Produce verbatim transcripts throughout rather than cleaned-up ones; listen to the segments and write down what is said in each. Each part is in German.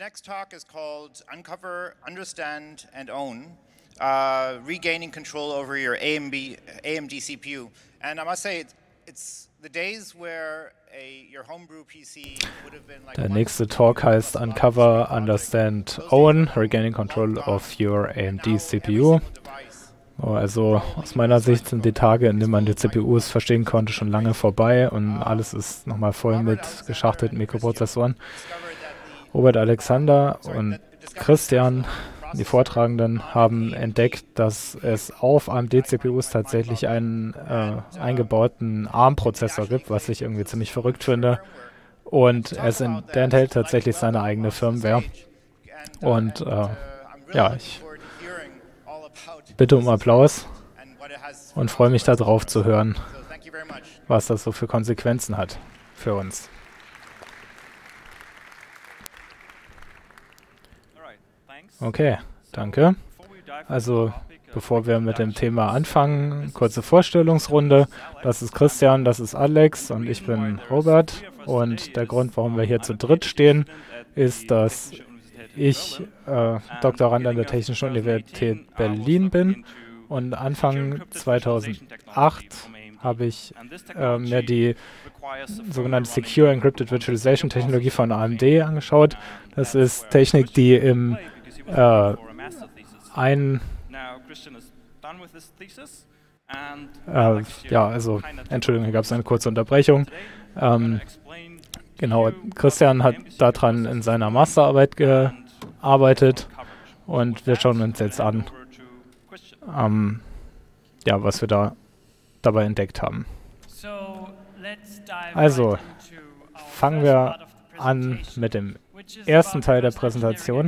next talk is called Uncover, Understand, and Own, uh, Regaining Control over your A M D C P U. And I must say, it's, it's the days where a, your homebrew P C would have been like... Der nächste Talk heißt Uncover, Understand, Own, Regaining Control of your A M D C P U. Oh, also aus meiner Sicht sind die Tage, in denen man die C P Us verstehen konnte, schon lange vorbei und alles ist nochmal voll mit geschachtelten Mikroprozessoren. Robert, Alexander und Christian, die Vortragenden, haben entdeckt, dass es auf A M D-C P Us tatsächlich einen äh, eingebauten ARM-Prozessor gibt, was ich irgendwie ziemlich verrückt finde. Und es in, der enthält tatsächlich seine eigene Firmware. Und äh, ja, ich bitte um Applaus und freue mich darauf zu hören, was das so für Konsequenzen hat für uns. Okay, danke. Also, bevor wir mit dem Thema anfangen, kurze Vorstellungsrunde. Das ist Christian, das ist Alex und ich bin Robert. Und der Grund, warum wir hier zu dritt stehen, ist, dass ich äh, Doktorand an der Technischen Universität Berlin bin und Anfang zweitausendacht habe ich äh, mir die sogenannte Secure Encrypted Virtualization Technologie von A M D angeschaut. Das ist Technik, die im äh, ein äh, ja, also Entschuldigung, hier gab es eine kurze Unterbrechung. Ähm, genau, Christian hat daran in seiner Masterarbeit gearbeitet und wir schauen uns jetzt an, ähm, ja, was wir da dabei entdeckt haben. Also, fangen wir an mit dem ersten Teil der Präsentation,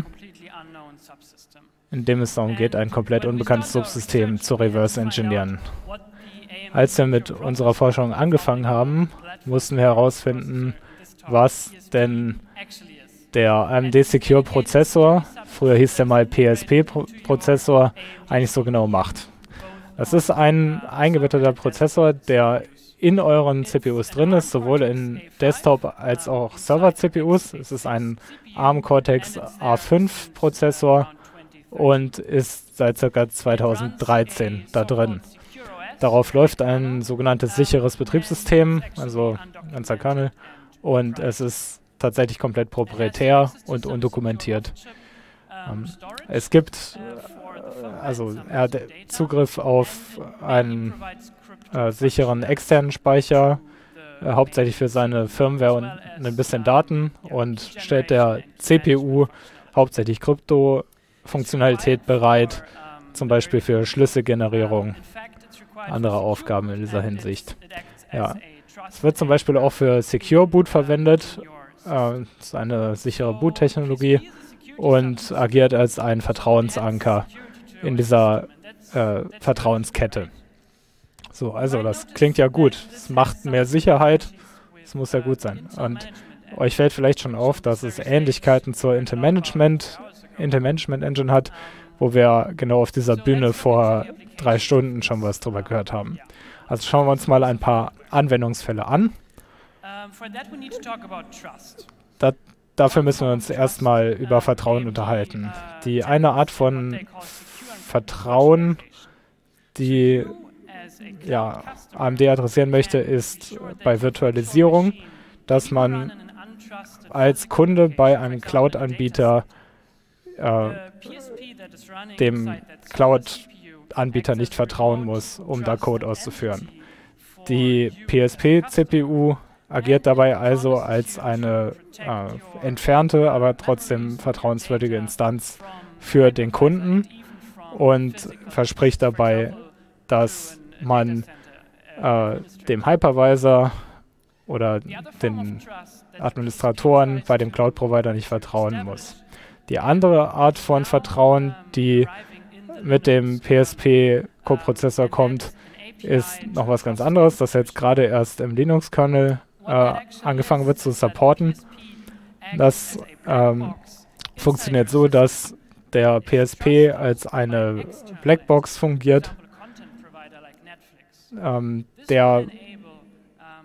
in dem es darum geht, ein komplett unbekanntes Subsystem zu reverse engineeren. Als wir mit unserer Forschung angefangen haben, mussten wir herausfinden, was denn der A M D Secure Prozessor, früher hieß der mal P S P-Prozessor, eigentlich so genau macht. Das ist ein eingebetteter Prozessor, der in euren C P Us drin ist, sowohl in Desktop- als auch Server-C P Us. Es ist ein ARM Cortex A fünf Prozessor und ist seit ca. zweitausenddreizehn da drin. Darauf läuft ein sogenanntes sicheres Betriebssystem, also ein ganzer Kernel, und es ist tatsächlich komplett proprietär und undokumentiert. Ähm, es gibt, äh, also er hat Zugriff auf einen äh, sicheren externen Speicher, äh, hauptsächlich für seine Firmware und ein bisschen Daten, und stellt der C P U hauptsächlich Krypto-Funktionalität bereit, zum Beispiel für Schlüsselgenerierung, andere Aufgaben in dieser Hinsicht. Ja. Es wird zum Beispiel auch für Secure Boot verwendet, äh, das ist eine sichere Boot-Technologie und agiert als ein Vertrauensanker in dieser äh, Vertrauenskette. So, also das klingt ja gut. Es macht mehr Sicherheit, es muss ja gut sein. Und euch fällt vielleicht schon auf, dass es Ähnlichkeiten zur Intel Management, Intel Management Engine hat, wo wir genau auf dieser Bühne vor drei Stunden schon was drüber gehört haben. Also schauen wir uns mal ein paar Anwendungsfälle an. Da, dafür müssen wir uns erstmal über Vertrauen unterhalten. Die eine Art von Vertrauen, die ja, A M D adressieren möchte, ist bei Virtualisierung, dass man als Kunde bei einem Cloud-Anbieter äh, dem Cloud-Anbieter nicht vertrauen muss, um da Code auszuführen. Die P S P-C P U agiert dabei also als eine äh, entfernte, aber trotzdem vertrauenswürdige Instanz für den Kunden und verspricht dabei, dass man äh, dem Hypervisor oder den Administratoren bei dem Cloud-Provider nicht vertrauen muss. Die andere Art von Vertrauen, die mit dem P S P-Coprozessor kommt, ist noch was ganz anderes, das jetzt gerade erst im Linux-Kernel äh, angefangen wird zu supporten. Das ähm, funktioniert so, dass der P S P als eine Blackbox fungiert, ähm, der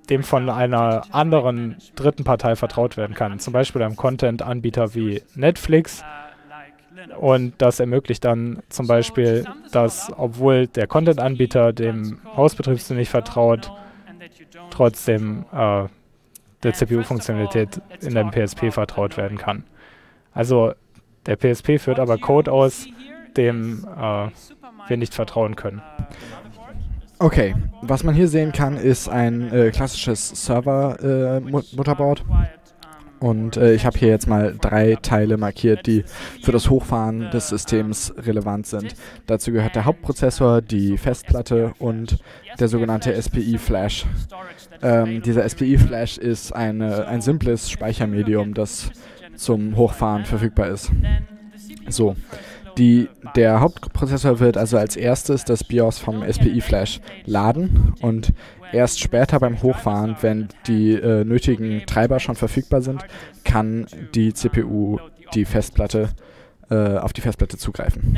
dem von einer anderen dritten Partei vertraut werden kann, zum Beispiel einem Content-Anbieter wie Netflix. Und das ermöglicht dann zum Beispiel, dass, obwohl der Content-Anbieter dem Hausbetriebssystem nicht vertraut, trotzdem äh, der C P U-Funktionalität in dem P S P vertraut werden kann. Also der P S P führt aber Code aus, dem äh, wir nicht vertrauen können. Okay, was man hier sehen kann, ist ein äh, klassisches Server-Mutterboard. Äh, Und äh, ich habe hier jetzt mal drei Teile markiert, die für das Hochfahren des Systems relevant sind. Dazu gehört der Hauptprozessor, die Festplatte und der sogenannte S P I-Flash. Ähm, dieser S P I-Flash ist eine, ein simples Speichermedium, das zum Hochfahren verfügbar ist. So. Die, der Hauptprozessor wird also als erstes das BIOS vom S P I-Flash laden und erst später beim Hochfahren, wenn die äh, nötigen Treiber schon verfügbar sind, kann die C P U die Festplatte, äh, auf die Festplatte zugreifen.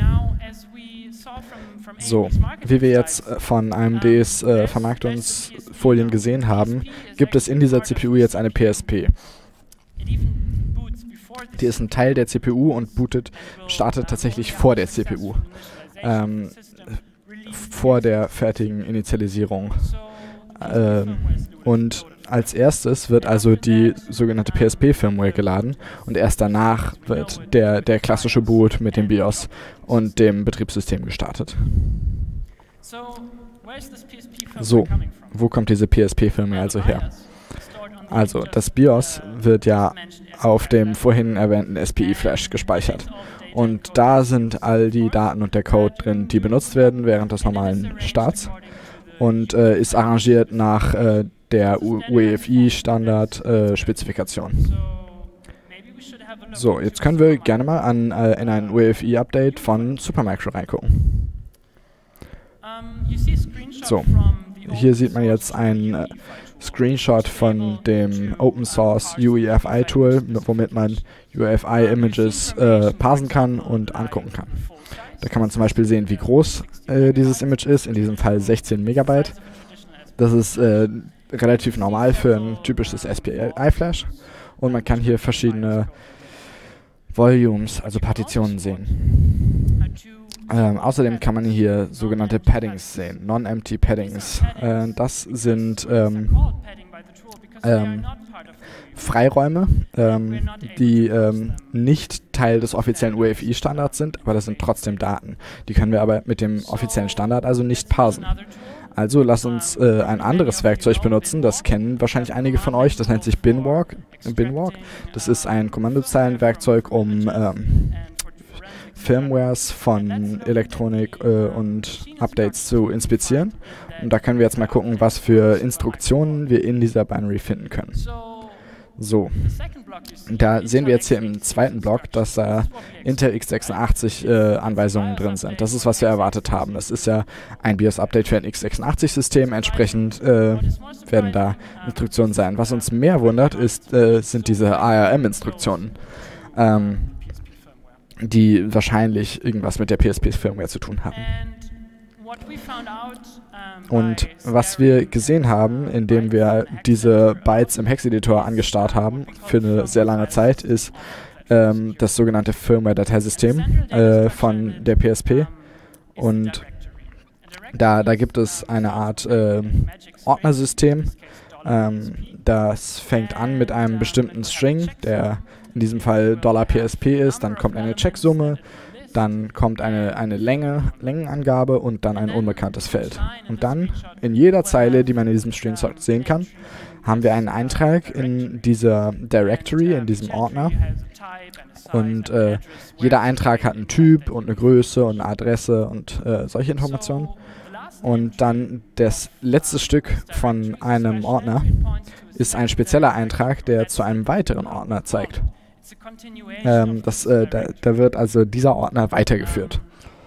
So, wie wir jetzt von A M Ds äh, Vermarktungsfolien gesehen haben, gibt es in dieser C P U jetzt eine P S P. Die ist ein Teil der C P U und bootet, startet tatsächlich vor der C P U, ähm, vor der fertigen Initialisierung. Ähm, und als erstes wird also die sogenannte P S P-Firmware geladen und erst danach wird der, der klassische Boot mit dem BIOS und dem Betriebssystem gestartet. So, wo kommt diese P S P-Firmware also her? Also, das BIOS wird ja auf dem vorhin erwähnten S P I-Flash gespeichert. Und da sind all die Daten und der Code drin, die benutzt werden während des normalen Starts. Und äh, ist arrangiert nach äh, der U E F I-Standard-Spezifikation. Äh, so, jetzt können wir gerne mal an, äh, in ein U E F I-Update von Supermicro reingucken. So, hier sieht man jetzt ein äh, Screenshot von dem Open Source U E F I-Tool, womit man U E F I-Images äh, parsen kann und angucken kann. Da kann man zum Beispiel sehen, wie groß äh, dieses Image ist, in diesem Fall sechzehn Megabyte. Das ist äh, relativ normal für ein typisches S P I-Flash. Und man kann hier verschiedene Volumes, also Partitionen sehen. Ähm, außerdem kann man hier sogenannte Paddings sehen, Non-Empty Paddings. Äh, das sind ähm, ähm, Freiräume, ähm, die ähm, nicht Teil des offiziellen U E F I-Standards sind, aber das sind trotzdem Daten. Die können wir aber mit dem offiziellen Standard also nicht parsen. Also lasst uns äh, ein anderes Werkzeug benutzen, das kennen wahrscheinlich einige von euch, das nennt sich Binwalk. Binwalk. Das ist ein Kommandozeilenwerkzeug, um ähm, Firmwares von Elektronik äh, und Updates zu inspizieren. Und da können wir jetzt mal gucken, was für Instruktionen wir in dieser Binary finden können. So, da sehen wir jetzt hier im zweiten Block, dass da Intel x sechsundachtzig äh, Anweisungen drin sind. Das ist, was wir erwartet haben. Das ist ja ein BIOS-Update für ein x sechsundachtzig-System. Entsprechend äh, werden da Instruktionen sein. Was uns mehr wundert, ist, äh, sind diese A R M-Instruktionen, ähm, die wahrscheinlich irgendwas mit der P S P-Firmware zu tun haben. Und was wir gesehen haben, indem wir diese Bytes im Hex-Editor angestarrt haben, für eine sehr lange Zeit, ist ähm, das sogenannte Firmware-Dateisystem äh, von der P S P. Und da, da gibt es eine Art äh, Ordnersystem. Ähm, das fängt an mit einem bestimmten String, der in diesem Fall $PSP ist, dann kommt eine Checksumme, dann kommt eine, eine Länge, Längenangabe und dann ein unbekanntes Feld. Und dann, in jeder Zeile, die man in diesem Screenshot sehen kann, haben wir einen Eintrag in dieser Directory, in diesem Ordner. Und äh, jeder Eintrag hat einen Typ und eine Größe und eine Adresse und äh, solche Informationen. Und dann das letzte Stück von einem Ordner ist ein spezieller Eintrag, der zu einem weiteren Ordner zeigt. Ähm, das, äh, da, da wird also dieser Ordner weitergeführt.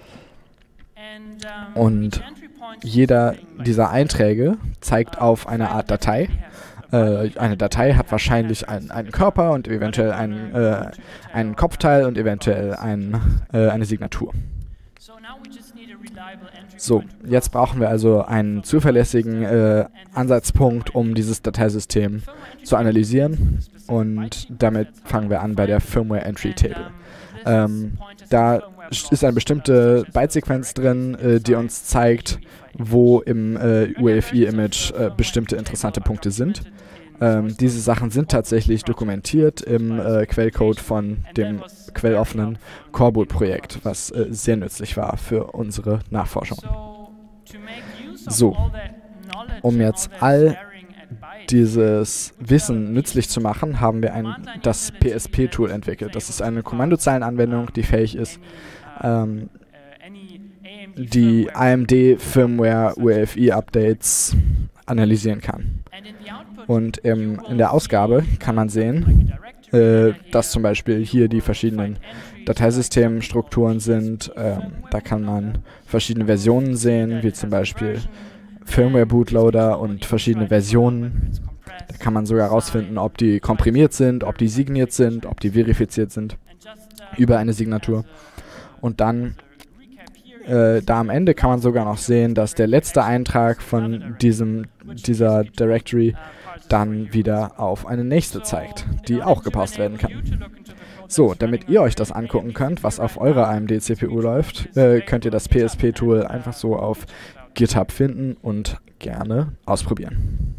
Und jeder dieser Einträge zeigt auf eine Art Datei. Äh, eine Datei hat wahrscheinlich einen, einen Körper und eventuell einen, äh, einen Kopfteil und eventuell ein, äh, eine Signatur. So, jetzt brauchen wir also einen zuverlässigen äh, Ansatzpunkt, um dieses Dateisystem zu analysieren. Und damit fangen wir an bei der Firmware Entry Table. Ähm, da ist eine bestimmte Bytesequenz drin, äh, die uns zeigt, wo im äh, U E F I-Image äh, bestimmte interessante Punkte sind. Ähm, diese Sachen sind tatsächlich dokumentiert im äh, Quellcode von dem quelloffenen Coreboot-Projekt, was äh, sehr nützlich war für unsere Nachforschung. So, um jetzt all dieses Wissen nützlich zu machen, haben wir ein, das P S P-Tool entwickelt. Das ist eine Kommandozeilenanwendung, die fähig ist, ähm, die A M D-Firmware U E F I-Updates analysieren kann. Und im, in der Ausgabe kann man sehen, äh, dass zum Beispiel hier die verschiedenen Dateisystemstrukturen sind. Ähm, da kann man verschiedene Versionen sehen, wie zum Beispiel Firmware Bootloader und verschiedene Versionen. Da kann man sogar herausfinden, ob die komprimiert sind, ob die signiert sind, ob die verifiziert sind über eine Signatur. Und dann, äh, da am Ende kann man sogar noch sehen, dass der letzte Eintrag von diesem, dieser Directory dann wieder auf eine nächste zeigt, die auch gepasst werden kann. So, damit ihr euch das angucken könnt, was auf eurer A M D-C P U läuft, äh, könnt ihr das P S P-Tool einfach so auf GitHub finden und gerne ausprobieren.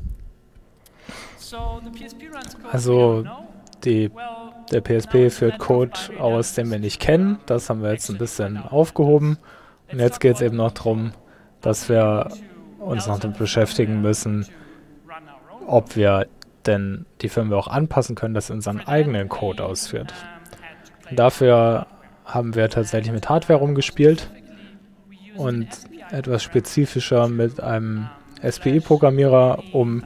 Also die, der P S P führt Code aus, den wir nicht kennen. Das haben wir jetzt ein bisschen aufgehoben. Und jetzt geht es eben noch darum, dass wir uns noch damit beschäftigen müssen, ob wir denn die Firmware auch anpassen können, dass sie unseren eigenen Code ausführt. Und dafür haben wir tatsächlich mit Hardware rumgespielt und etwas spezifischer mit einem S P I-Programmierer, um,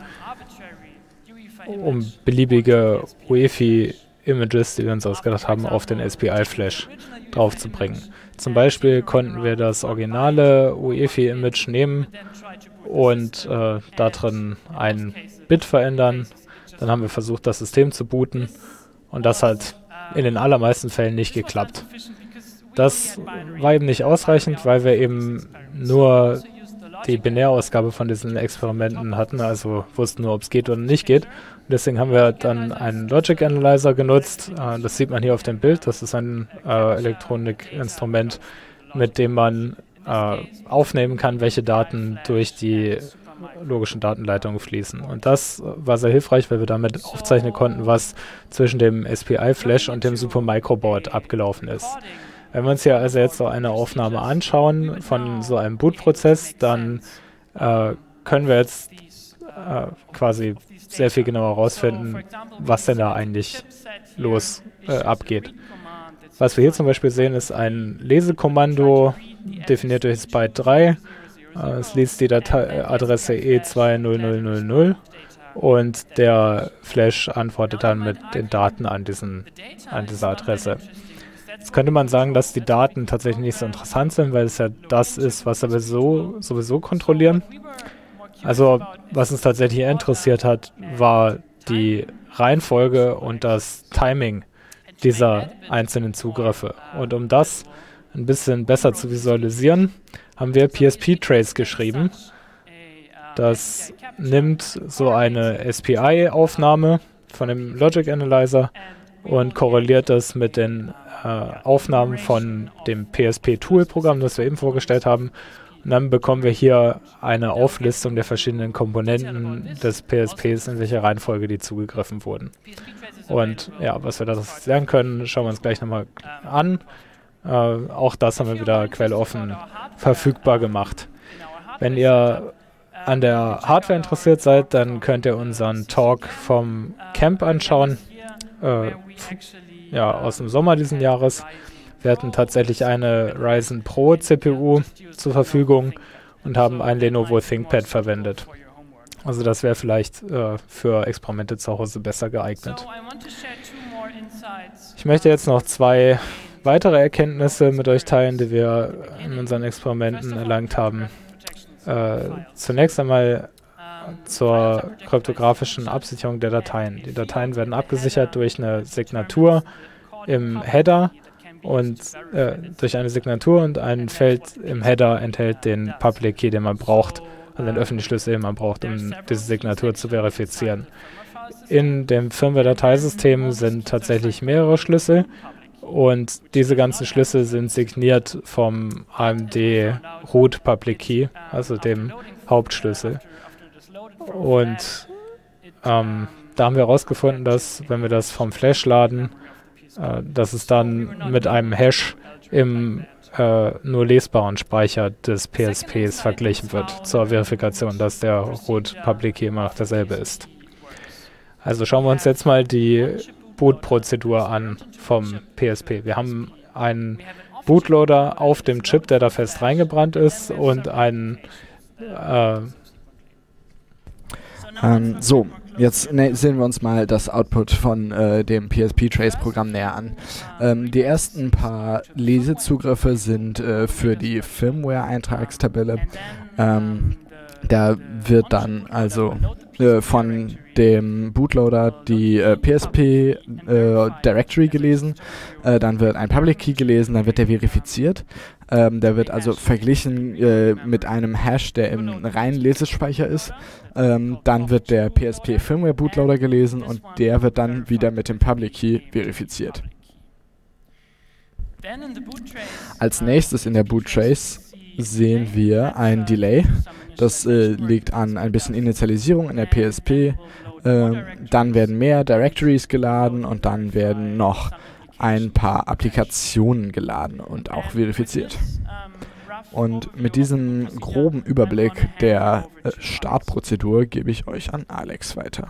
um beliebige U E F I-Images, die wir uns ausgedacht haben, auf den S P I-Flash draufzubringen. Zum Beispiel konnten wir das originale U E F I-Image nehmen und äh, da drin ein Bit verändern. Dann haben wir versucht, das System zu booten und das hat in den allermeisten Fällen nicht geklappt. Das war eben nicht ausreichend, weil wir eben nur die Binärausgabe von diesen Experimenten hatten, also wussten nur, ob es geht oder nicht geht. Und deswegen haben wir dann einen Logic Analyzer genutzt. Äh, das sieht man hier auf dem Bild. Das ist ein äh, Elektronikinstrument, mit dem man äh, aufnehmen kann, welche Daten durch die logischen Datenleitungen fließen. Und das war sehr hilfreich, weil wir damit aufzeichnen konnten, was zwischen dem S P I-Flash und dem Supermicroboard abgelaufen ist. Wenn wir uns hier also jetzt so eine Aufnahme anschauen von so einem Bootprozess, dann äh, können wir jetzt äh, quasi sehr viel genauer herausfinden, was denn da eigentlich los äh, abgeht. Was wir hier zum Beispiel sehen, ist ein Lesekommando, definiert durch das Byte drei. Äh, es liest die Dateiadresse E zwei null null null null und der Flash antwortet dann mit den Daten an, diesen, an dieser Adresse. Jetzt könnte man sagen, dass die Daten tatsächlich nicht so interessant sind, weil es ja das ist, was wir so, sowieso kontrollieren. Also was uns tatsächlich interessiert hat, war die Reihenfolge und das Timing dieser einzelnen Zugriffe. Und um das ein bisschen besser zu visualisieren, haben wir P S P-Trace geschrieben. Das nimmt so eine S P I-Aufnahme von dem Logic Analyzer und korreliert das mit den äh, Aufnahmen von dem P S P-Tool-Programm, das wir eben vorgestellt haben. Und dann bekommen wir hier eine Auflistung der verschiedenen Komponenten des P S Ps, in welcher Reihenfolge die zugegriffen wurden. Und ja, was wir daraus lernen können, schauen wir uns gleich nochmal an. Äh, auch das haben wir wieder quelloffen verfügbar gemacht. Wenn ihr an der Hardware interessiert seid, dann könnt ihr unseren Talk vom Camp anschauen. Äh, ja, aus dem Sommer diesen Jahres. Wir hatten tatsächlich eine Ryzen Pro C P U zur Verfügung und haben ein Lenovo ThinkPad verwendet. Also das wäre vielleicht äh, für Experimente zu Hause besser geeignet. Ich möchte jetzt noch zwei weitere Erkenntnisse mit euch teilen, die wir in unseren Experimenten erlangt haben. Äh, zunächst einmal zur kryptografischen Absicherung der Dateien. Die Dateien werden abgesichert durch eine Signatur im Header und äh, durch eine Signatur und ein Feld im Header enthält den Public Key, den man braucht, also den öffentlichen Schlüssel, den man braucht, um diese Signatur zu verifizieren. In dem Firmware-Dateisystem sind tatsächlich mehrere Schlüssel und diese ganzen Schlüssel sind signiert vom A M D Root Public Key, also dem Hauptschlüssel. Und ähm, da haben wir herausgefunden, dass, wenn wir das vom Flash laden, äh, dass es dann mit einem Hash im äh, nur lesbaren Speicher des P S Ps verglichen wird, zur Verifikation, dass der Root Public Key immer noch derselbe ist. Also schauen wir uns jetzt mal die Bootprozedur an vom P S P. Wir haben einen Bootloader auf dem Chip, der da fest reingebrannt ist, und einen äh, ähm, so, jetzt ne, sehen wir uns mal das Output von äh, dem P S P-Trace-Programm näher an. Ähm, die ersten paar Lesezugriffe sind äh, für die Firmware-Eintragstabelle. Ähm, da wird dann also äh, von dem Bootloader die äh, P S P äh, Directory gelesen, äh, dann wird ein Public Key gelesen, dann wird der verifiziert. Ähm, der wird also verglichen äh, mit einem Hash, der im reinen Lesespeicher ist. Ähm, dann wird der P S P Firmware Bootloader gelesen und der wird dann wieder mit dem Public Key verifiziert. Als nächstes in der Boottrace sehen wir ein Delay. Das äh, liegt an ein bisschen Initialisierung in der P S P. Äh, dann werden mehr Directories geladen und dann werden noch ein paar Applikationen geladen und auch verifiziert. Und mit diesem groben Überblick der äh, Startprozedur gebe ich euch an Alex weiter.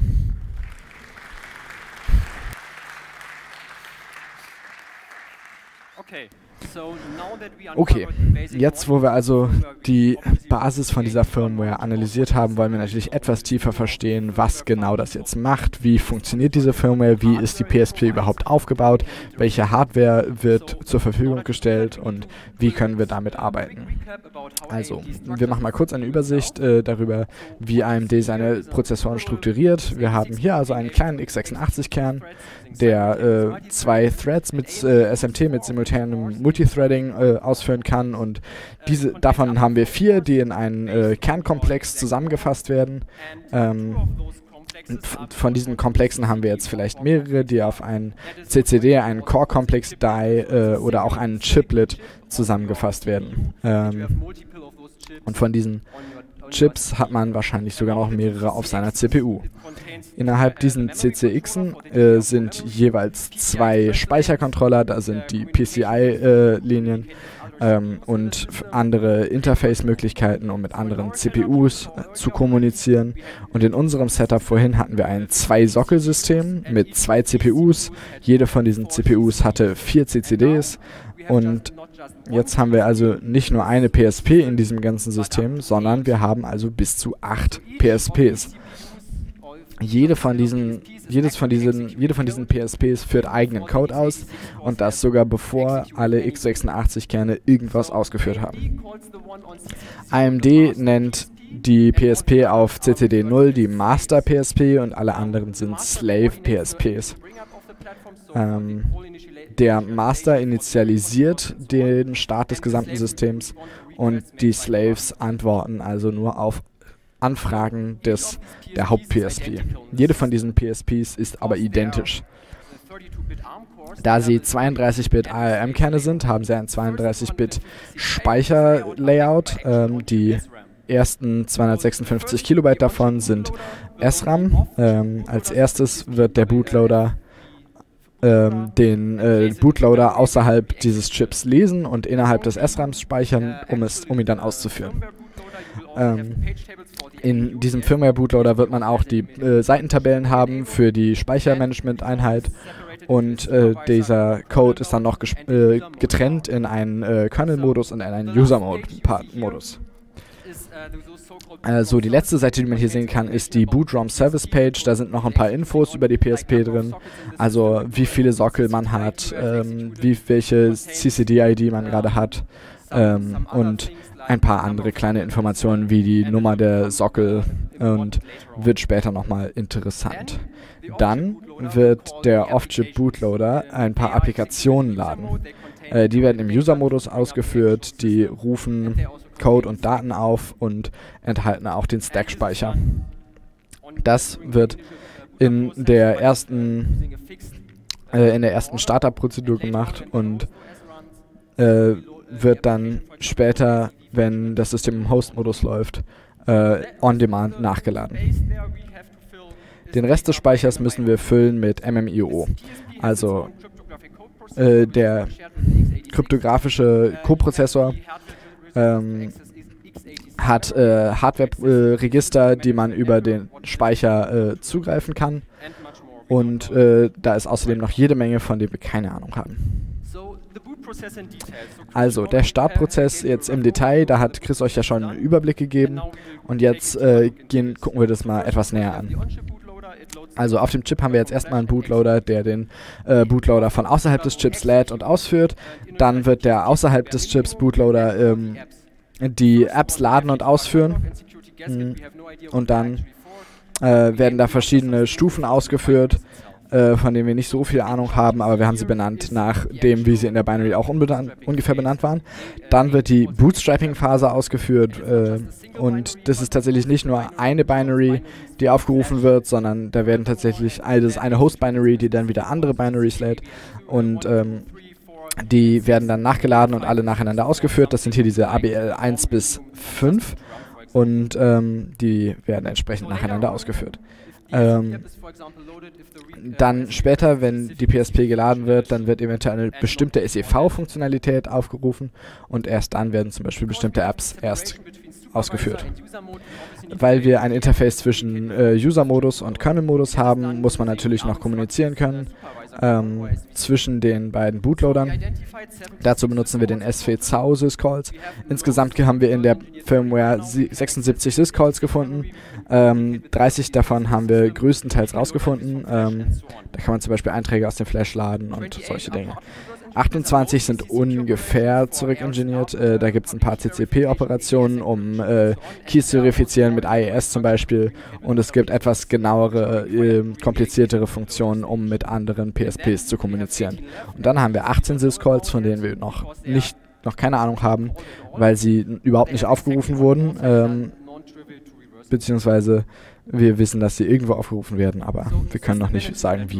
Okay, jetzt wo wir also die Basis von dieser Firmware analysiert haben, wollen wir natürlich etwas tiefer verstehen, was genau das jetzt macht, wie funktioniert diese Firmware, wie ist die P S P überhaupt aufgebaut, welche Hardware wird zur Verfügung gestellt und wie können wir damit arbeiten. Also, wir machen mal kurz eine Übersicht äh, darüber, wie A M D seine Prozessoren strukturiert. Wir haben hier also einen kleinen x sechsundachtzig Kern, der äh, zwei Threads mit äh, S M T mit simultanem Multithreading äh, ausführen kann und diese, davon haben wir vier, die in einen äh, Kernkomplex zusammengefasst werden. Ähm, von diesen Komplexen haben wir jetzt vielleicht mehrere, die auf einen C C D, einen Core-Complex-Die äh, oder auch einen Chiplet zusammengefasst werden. Ähm, und von diesen Chips hat man wahrscheinlich sogar noch mehrere auf seiner C P U. Innerhalb diesen C C Xen äh, sind jeweils zwei Speichercontroller, da sind die P C I-Linien äh, ähm, und andere Interface-Möglichkeiten, um mit anderen C P Us äh, zu kommunizieren. Und in unserem Setup vorhin hatten wir ein Zwei-Sockel-System mit zwei C P Us. Jede von diesen C P Us hatte vier C C Ds. Und jetzt haben wir also nicht nur eine P S P in diesem ganzen System, sondern wir haben also bis zu acht P S Ps. Jede von diesen, jedes von diesen, jede von diesen P S Ps führt eigenen Code aus und das sogar bevor alle x sechsundachtzig Kerne irgendwas ausgeführt haben. A M D nennt die P S P auf C C D null die Master P S P und alle anderen sind Slave P S Ps. Ähm, Der Master initialisiert den Start des gesamten Systems und die Slaves antworten also nur auf Anfragen des, der Haupt-P S P. Jede von diesen P S Ps ist aber identisch. Da sie zweiunddreißig Bit A R M-Kerne sind, haben sie ein zweiunddreißig Bit Speicherlayout. Ähm, die ersten zweihundertsechsundfünfzig Kilobyte davon sind S RAM. Ähm, als erstes wird der Bootloader Ähm, den äh, Bootloader außerhalb dieses Chips lesen und innerhalb des S RAMs speichern, um, es, um ihn dann auszuführen. Ähm, in diesem Firmware-Bootloader wird man auch die äh, Seitentabellen haben für die Speichermanagement-Einheit und äh, dieser Code ist dann noch äh, getrennt in einen äh, Kernel-Modus und in einen User-Mode-Modus. Also die letzte Seite, die man hier sehen kann, ist die Boot-ROM Service Page. Da sind noch ein paar Infos über die P S P drin. Also wie viele Sockel man hat, ähm, wie, welche C C D I D man gerade hat ähm, und ein paar andere kleine Informationen wie die Nummer der Sockel und wird später nochmal interessant. Dann wird der Off-Chip Bootloader ein paar Applikationen laden. Äh, die werden im User-Modus ausgeführt, die rufen Code und Daten auf und enthalten auch den Stack-Speicher. Das wird in der ersten, äh, in der ersten Startup-Prozedur gemacht und äh, wird dann später, wenn das System im Host-Modus läuft, äh, on-demand nachgeladen. Den Rest des Speichers müssen wir füllen mit M M I O, also äh, der kryptografische Coprozessor ähm, hat äh, Hardware-Register, äh, die man über den Speicher äh, zugreifen kann. Und äh, da ist außerdem noch jede Menge, von denen wir keine Ahnung haben. Also der Startprozess jetzt im Detail, da hat Chris euch ja schon einen Überblick gegeben. Und jetzt äh, gehen, gucken wir das mal etwas näher an. Also auf dem Chip haben wir jetzt erstmal einen Bootloader, der den äh, Bootloader von außerhalb des Chips lädt und ausführt. Dann wird der außerhalb des Chips Bootloader ähm, die Apps laden und ausführen. Und dann äh, werden da verschiedene Stufen ausgeführt, äh, von denen wir nicht so viel Ahnung haben, aber wir haben sie benannt nach dem, wie sie in der Binary auch ungefähr benannt waren. Dann wird die Bootstrapping-Phase ausgeführt äh, und das ist tatsächlich nicht nur eine Binary, die aufgerufen wird, sondern da werden tatsächlich eine, das ist eine Host-Binary, die dann wieder andere Binaries lädt und ähm, die werden dann nachgeladen und alle nacheinander ausgeführt. Das sind hier diese A B L eins bis fünf und ähm, die werden entsprechend nacheinander ausgeführt. Ähm, dann später, wenn die P S P geladen wird, dann wird eventuell eine bestimmte S E V-Funktionalität aufgerufen und erst dann werden zum Beispiel bestimmte Apps erst ausgeführt. Weil wir ein Interface zwischen äh, User-Modus und Kernel-Modus haben, muss man natürlich noch kommunizieren können ähm, zwischen den beiden Bootloadern. Dazu benutzen wir den S V Z A U Syscalls. Insgesamt haben wir in der Firmware sechsundsiebzig Syscalls gefunden. Ähm, dreißig davon haben wir größtenteils rausgefunden. Ähm, da kann man zum Beispiel Einträge aus dem Flash laden und solche Dinge. achtundzwanzig sind ungefähr zurückingeniert. Äh, da gibt es ein paar C C P-Operationen, um äh, Keys zu verifizieren mit I E S zum Beispiel. Und es gibt etwas genauere, äh, kompliziertere Funktionen, um mit anderen P S Ps zu kommunizieren. Und dann haben wir achtzehn Syscalls, von denen wir noch, nicht, noch keine Ahnung haben, weil sie überhaupt nicht aufgerufen wurden. Ähm, beziehungsweise wir wissen, dass sie irgendwo aufgerufen werden, aber wir können noch nicht sagen, wie.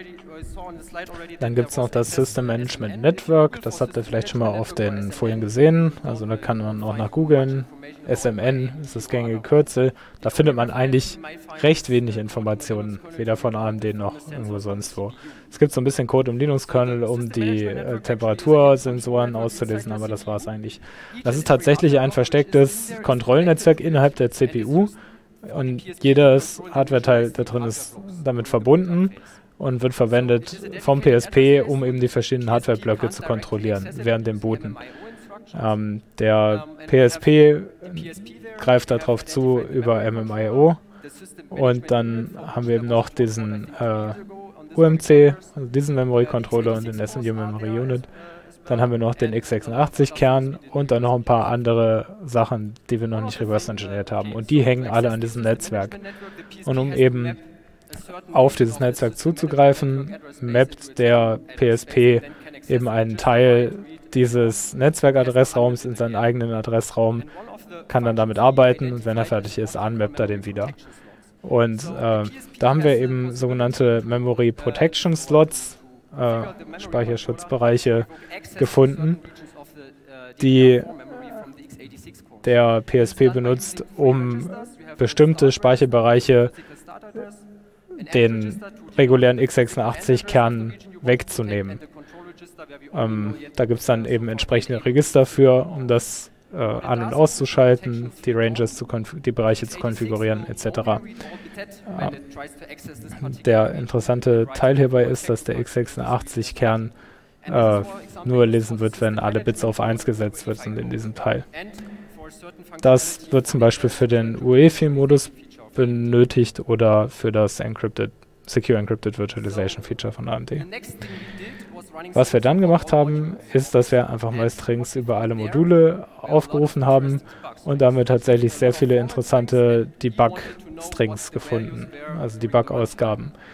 Dann gibt es noch das System Management Network, das habt ihr vielleicht schon mal auf den Folien gesehen, also da kann man auch nach googeln, S M N ist das gängige Kürzel, da findet man eigentlich recht wenig Informationen, weder von A M D noch irgendwo sonst wo. Es gibt so ein bisschen Code im Linux-Kernel, um die äh, Temperatursensoren auszulesen, aber das war es eigentlich. Das ist tatsächlich ein verstecktes Kontrollnetzwerk innerhalb der C P U und jedes Hardware-Teil da drin ist damit verbunden und wird verwendet vom P S P, um eben die verschiedenen Hardware-Blöcke zu kontrollieren während dem Booten. Ähm, der P S P greift darauf zu über M M I O und dann haben wir eben noch diesen äh, U M C, also diesen Memory Controller und den S M U Memory Unit. Dann haben wir noch den x sechsundachtzig Kern und dann noch ein paar andere Sachen, die wir noch nicht reverse engineert haben. Und die hängen alle an diesem Netzwerk. Und um eben auf dieses Netzwerk zuzugreifen, mappt der P S P eben einen Teil dieses Netzwerkadressraums in seinen eigenen Adressraum, kann dann damit arbeiten und wenn er fertig ist, unmappt er den wieder. Und äh, da haben wir eben sogenannte Memory Protection Slots, äh, Speicherschutzbereiche gefunden, die der P S P benutzt, um bestimmte Speicherbereiche den regulären x sechsundachtzig Kern wegzunehmen. Ähm, da gibt es dann eben entsprechende Register für, um das äh, an- und auszuschalten, die Ranges, zu die Bereiche zu konfigurieren, et cetera. Äh, der interessante Teil hierbei ist, dass der x sechsundachtzig Kern äh, nur lesen wird, wenn alle Bits auf eins gesetzt wird sind in diesem Teil. Das wird zum Beispiel für den U E F I-Modus benötigt oder für das Encrypted, Secure Encrypted Virtualization Feature von A M D. Was wir dann gemacht haben, ist, dass wir einfach mal Strings über alle Module aufgerufen haben und damit tatsächlich sehr viele interessante Debug-Strings gefunden, also Debug-Ausgaben.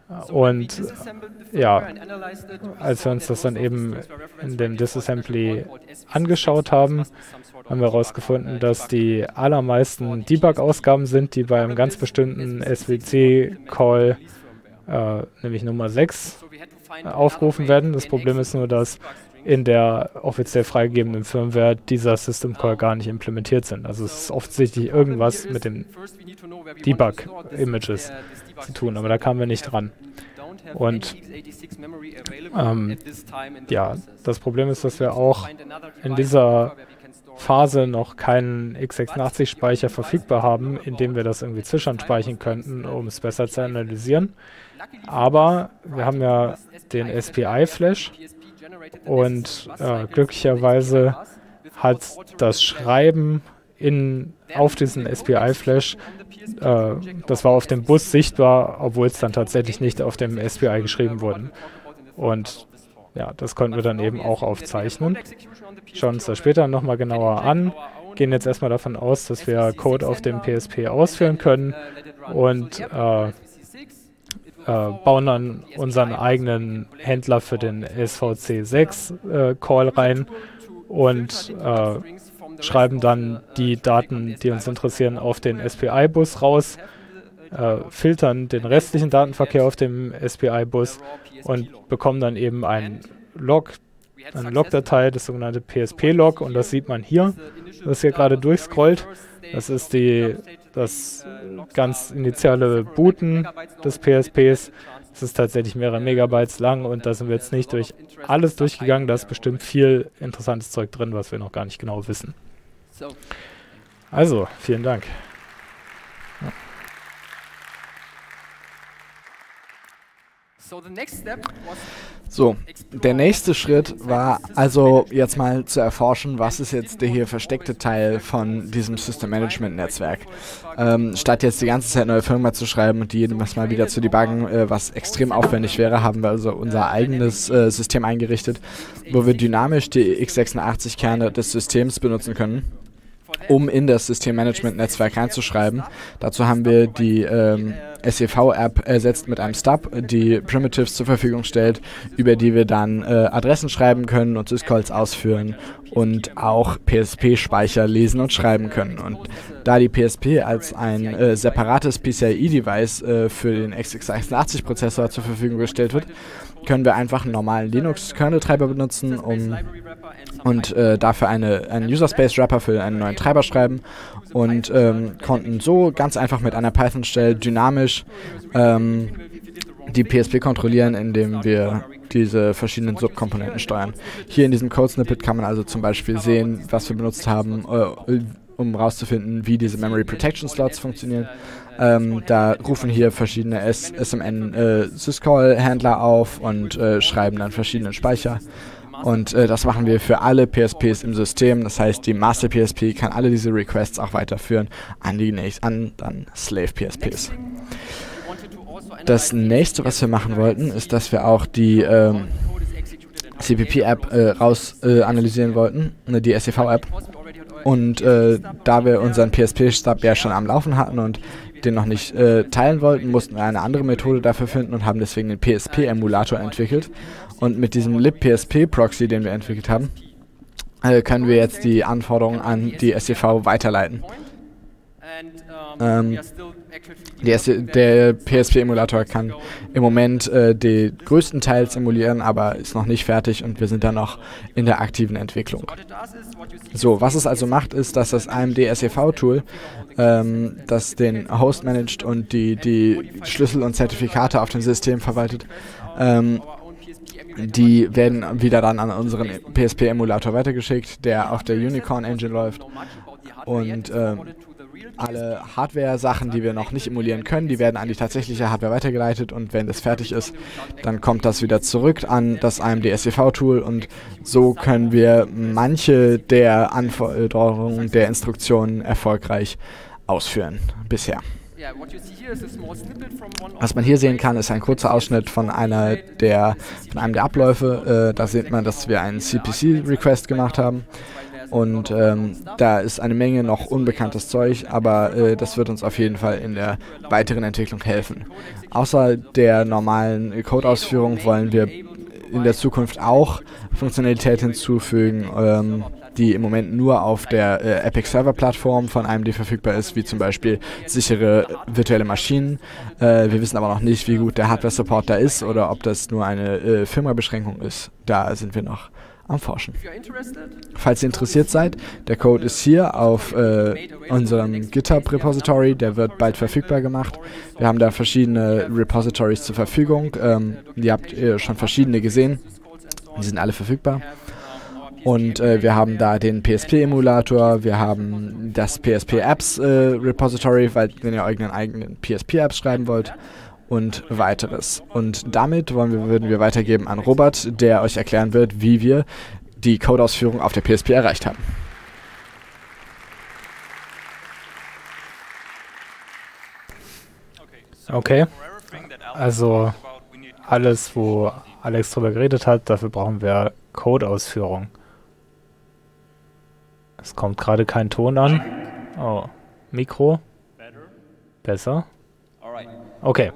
Und ja, als wir uns das dann eben in dem Disassembly angeschaut haben, haben wir herausgefunden, dass die allermeisten Debug-Ausgaben sind, die bei einem ganz bestimmten S W C-Call, äh, nämlich Nummer sechs, äh, aufgerufen werden. Das Problem ist nur, dass in der offiziell freigegebenen Firmware dieser System Call gar nicht implementiert sind. Also es ist offensichtlich irgendwas mit den Debug-Images zu tun, aber da kamen wir nicht dran. Und ähm, ja, das Problem ist, dass wir auch in dieser Phase noch keinen x sechsundachtzig-Speicher verfügbar haben, in dem wir das irgendwie zwischenspeichern könnten, um es besser zu analysieren. Aber wir haben ja den S P I-Flash und äh, glücklicherweise hat das Schreiben in, auf diesen S P I-Flash, äh, das war auf dem Bus sichtbar, obwohl es dann tatsächlich nicht auf dem S P I geschrieben wurde. Und ja, das konnten wir dann eben auch aufzeichnen. Schauen uns das später nochmal genauer an. Gehen jetzt erstmal davon aus, dass wir Code auf dem P S P ausführen können und äh, äh, bauen dann unseren eigenen Händler für den S V C sechs äh, Call rein und äh, schreiben dann die Daten, die uns interessieren, auf den S P I-Bus raus, äh, filtern den restlichen Datenverkehr auf dem S P I-Bus und bekommen dann eben ein Log, eine Log-Datei, das sogenannte P S P-Log, und das sieht man hier, das hier gerade durchscrollt. Das ist die, das ganz initiale Booten des P S Ps. Es ist tatsächlich mehrere Megabytes lang und da sind wir jetzt nicht durch alles durchgegangen. Da ist bestimmt viel interessantes Zeug drin, was wir noch gar nicht genau wissen. Also, vielen Dank. Ja. So, der nächste Schritt war also jetzt mal zu erforschen, was ist jetzt der hier versteckte Teil von diesem System Management Netzwerk. Ähm, statt jetzt die ganze Zeit neue Firmware zu schreiben und die jedes Mal wieder zu debuggen, äh, was extrem aufwendig wäre, haben wir also unser eigenes äh, System eingerichtet, wo wir dynamisch die x sechsundachtzig Kerne des Systems benutzen können, um in das Systemmanagement-Netzwerk reinzuschreiben. Dazu haben wir die ähm, S E V-App ersetzt mit einem Stub, die Primitives zur Verfügung stellt, über die wir dann äh, Adressen schreiben können und Syscalls ausführen und auch P S P-Speicher lesen und schreiben können. Und da die P S P als ein äh, separates P C I E-Device äh, für den x sechsundachtzig-Prozessor zur Verfügung gestellt wird, können wir einfach einen normalen Linux-Kernel-Treiber benutzen um, und äh, dafür eine, einen User-Space-Wrapper für einen neuen Treiber schreiben und ähm, konnten so ganz einfach mit einer Python-Shell dynamisch ähm, die P S P kontrollieren, indem wir diese verschiedenen Subkomponenten steuern. Hier in diesem Code-Snippet kann man also zum Beispiel sehen, was wir benutzt haben, äh, um herauszufinden, wie diese Memory Protection Slots funktionieren. Ähm, da rufen hier verschiedene S M N-Syscall-Händler auf und äh, schreiben dann verschiedene Speicher. Und äh, das machen wir für alle P S Ps im System. Das heißt, die Master P S P kann alle diese Requests auch weiterführen an die nächst, an dann Slave P S Ps. Das nächste, was wir machen wollten, ist, dass wir auch die ähm, C P P-App äh, raus äh, analysieren wollten, ne, die S E V-App. Und äh, da wir unseren P S P-Stub ja schon am Laufen hatten und den noch nicht äh, teilen wollten, mussten wir eine andere Methode dafür finden und haben deswegen den P S P-Emulator entwickelt. Und mit diesem libPSP-Proxy, den wir entwickelt haben, äh, können wir jetzt die Anforderungen an die S E V weiterleiten. Ähm, die der P S P-Emulator kann im Moment äh, die größtenteils emulieren, aber ist noch nicht fertig und wir sind da noch in der aktiven Entwicklung. So, was es also macht, ist, dass das A M D S E V-Tool, ähm, das den Host managt und die, die Schlüssel und Zertifikate auf dem System verwaltet, ähm, die werden wieder dann an unseren P S P-Emulator weitergeschickt, der auf der Unicorn-Engine läuft. Und ähm, alle Hardware-Sachen, die wir noch nicht emulieren können, die werden an die tatsächliche Hardware weitergeleitet und wenn das fertig ist, dann kommt das wieder zurück an das A M D S E V-Tool und so können wir manche der Anforderungen der Instruktionen erfolgreich ausführen bisher. Was man hier sehen kann, ist ein kurzer Ausschnitt von einer der von einem der Abläufe. Äh, da sieht man, dass wir einen C P C-Request gemacht haben. Und ähm, da ist eine Menge noch unbekanntes Zeug, aber äh, das wird uns auf jeden Fall in der weiteren Entwicklung helfen. Außer der normalen Codeausführung wollen wir in der Zukunft auch Funktionalität hinzufügen, ähm, die im Moment nur auf der äh, Epic Server Plattform von A M D verfügbar ist, wie zum Beispiel sichere virtuelle Maschinen. Äh, wir wissen aber noch nicht, wie gut der Hardware-Support da ist oder ob das nur eine äh, Firmware-Beschränkung ist. Da sind wir noch am Forschen. Falls ihr interessiert seid, der Code ist hier auf äh, unserem GitHub-Repository, der wird bald verfügbar gemacht. Wir haben da verschiedene Repositories zur Verfügung. Ähm, ihr habt äh, schon verschiedene gesehen. Die sind alle verfügbar. Und äh, wir haben da den P S P-Emulator, wir haben das P S P-Apps-Repository, äh, weil wenn ihr euren eigenen P S P-Apps schreiben wollt und weiteres. Und damit wollen wir, würden wir weitergeben an Robert, der euch erklären wird, wie wir die Codeausführung auf der P S P erreicht haben. Okay, also alles, wo Alex drüber geredet hat, dafür brauchen wir Codeausführung. Es kommt gerade kein Ton an. Oh, Mikro. Besser. Okay.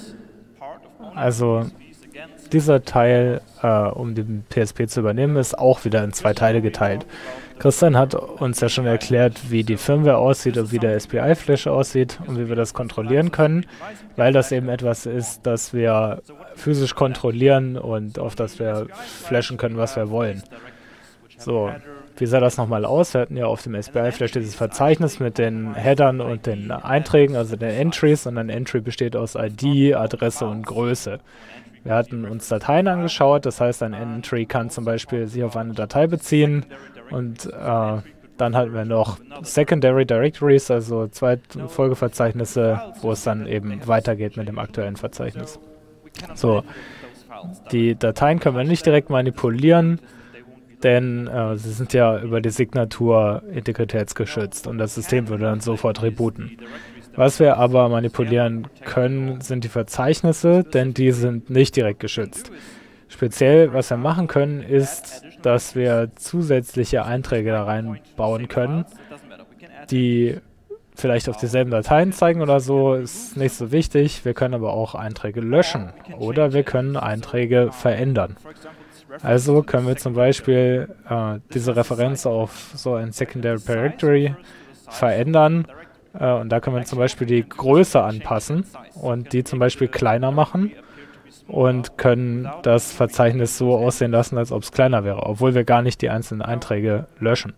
Also dieser Teil, äh, um den P S P zu übernehmen, ist auch wieder in zwei Teile geteilt. Christian hat uns ja schon erklärt, wie die Firmware aussieht und wie der S P I-Flash aussieht und wie wir das kontrollieren können, weil das eben etwas ist, das wir physisch kontrollieren und auf das wir flashen können, was wir wollen. So, wie sah das nochmal aus? Wir hatten ja auf dem S P I-Flash dieses Verzeichnis mit den Headern und den Einträgen, also den Entries, und ein Entry besteht aus I D, Adresse und Größe. Wir hatten uns Dateien angeschaut, das heißt, ein Entry kann zum Beispiel sich auf eine Datei beziehen und äh, dann hatten wir noch Secondary Directories, also zwei Folgeverzeichnisse, wo es dann eben weitergeht mit dem aktuellen Verzeichnis. So, die Dateien können wir nicht direkt manipulieren, denn äh, sie sind ja über die Signatur integritätsgeschützt und das System würde dann sofort rebooten. Was wir aber manipulieren können, sind die Verzeichnisse, denn die sind nicht direkt geschützt. Speziell, was wir machen können, ist, dass wir zusätzliche Einträge da reinbauen können, die vielleicht auf dieselben Dateien zeigen oder so, ist nicht so wichtig. Wir können aber auch Einträge löschen oder wir können Einträge verändern. Also können wir zum Beispiel äh, diese Referenz auf so ein Secondary Directory verändern äh, und da können wir zum Beispiel die Größe anpassen und die zum Beispiel kleiner machen und können das Verzeichnis so aussehen lassen, als ob es kleiner wäre, obwohl wir gar nicht die einzelnen Einträge löschen.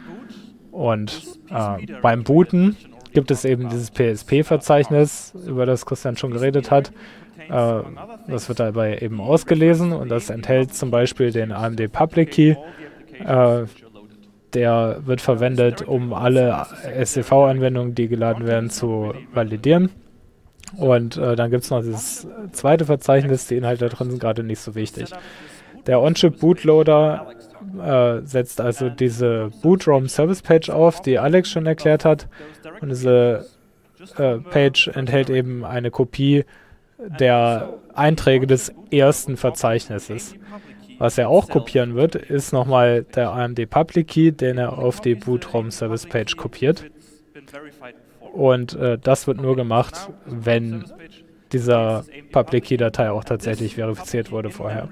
Und äh, beim Booten gibt es eben dieses P S P-Verzeichnis, über das Christian schon geredet hat. Äh, das wird dabei eben ausgelesen und das enthält zum Beispiel den A M D Public Key. Äh, der wird verwendet, um alle S C V-Anwendungen, die geladen werden, zu validieren. Und äh, dann gibt es noch dieses zweite Verzeichnis, die Inhalte da drin sind gerade nicht so wichtig. Der On-Chip Bootloader äh, setzt also diese Boot-ROM Service Page auf, die Alex schon erklärt hat. Und diese äh, Page enthält eben eine Kopie der Einträge des ersten Verzeichnisses. Was er auch kopieren wird, ist nochmal der A M D Public Key, den er auf die Boot-ROM Service Page kopiert. Und äh, das wird nur gemacht, wenn dieser Public Key-Datei auch tatsächlich verifiziert wurde vorher.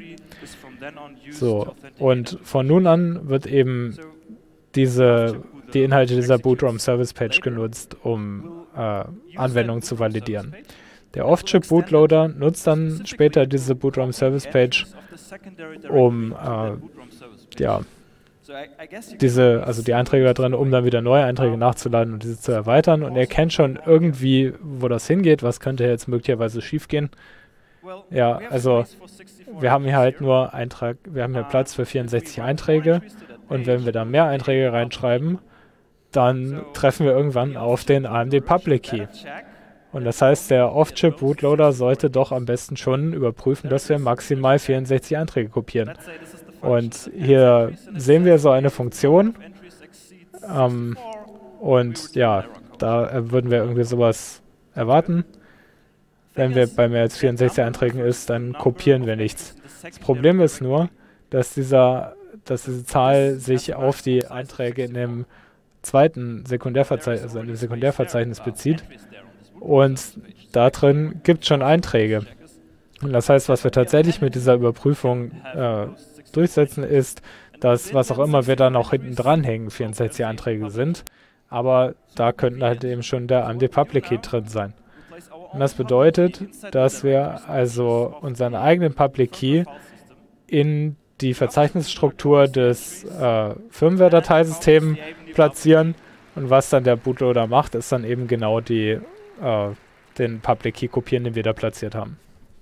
So, und von nun an wird eben diese, die Inhalte dieser Boot-ROM Service Page genutzt, um äh, Anwendungen zu validieren. Der Off-Chip Bootloader nutzt dann später diese Boot-ROM Service Page, um äh, ja, diese, also die Einträge da drin, um dann wieder neue Einträge nachzuladen und diese zu erweitern. Und er kennt schon irgendwie, wo das hingeht. Was könnte jetzt möglicherweise schief gehen? Ja, also wir haben hier halt nur Eintrag, wir haben hier Platz für vierundsechzig Einträge und wenn wir da mehr Einträge reinschreiben, dann treffen wir irgendwann auf den A M D Public Key. Und das heißt, der Off-Chip Bootloader sollte doch am besten schon überprüfen, dass wir maximal vierundsechzig Einträge kopieren. Und hier sehen wir so eine Funktion. Ähm, und ja, da äh, würden wir irgendwie sowas erwarten. Wenn wir bei mehr als vierundsechzig Einträgen ist, dann kopieren wir nichts. Das Problem ist nur, dass dieser dass diese Zahl sich auf die Einträge in dem zweiten Sekundärverzeichnis, also in dem Sekundärverzeichnis bezieht. Und da drin gibt es schon Einträge. Und das heißt, was wir tatsächlich mit dieser Überprüfung äh, durchsetzen, ist, dass was auch immer wir da noch hinten dranhängen, vierundsechzig Einträge sind. Aber da könnten halt eben schon der A M D Public Key drin sein. Und das bedeutet, dass wir also unseren eigenen Public Key in die Verzeichnisstruktur des äh, Firmware-Dateisystems platzieren. Und was dann der Bootloader macht, ist dann eben genau die, äh, den Public Key kopieren, den wir da platziert haben.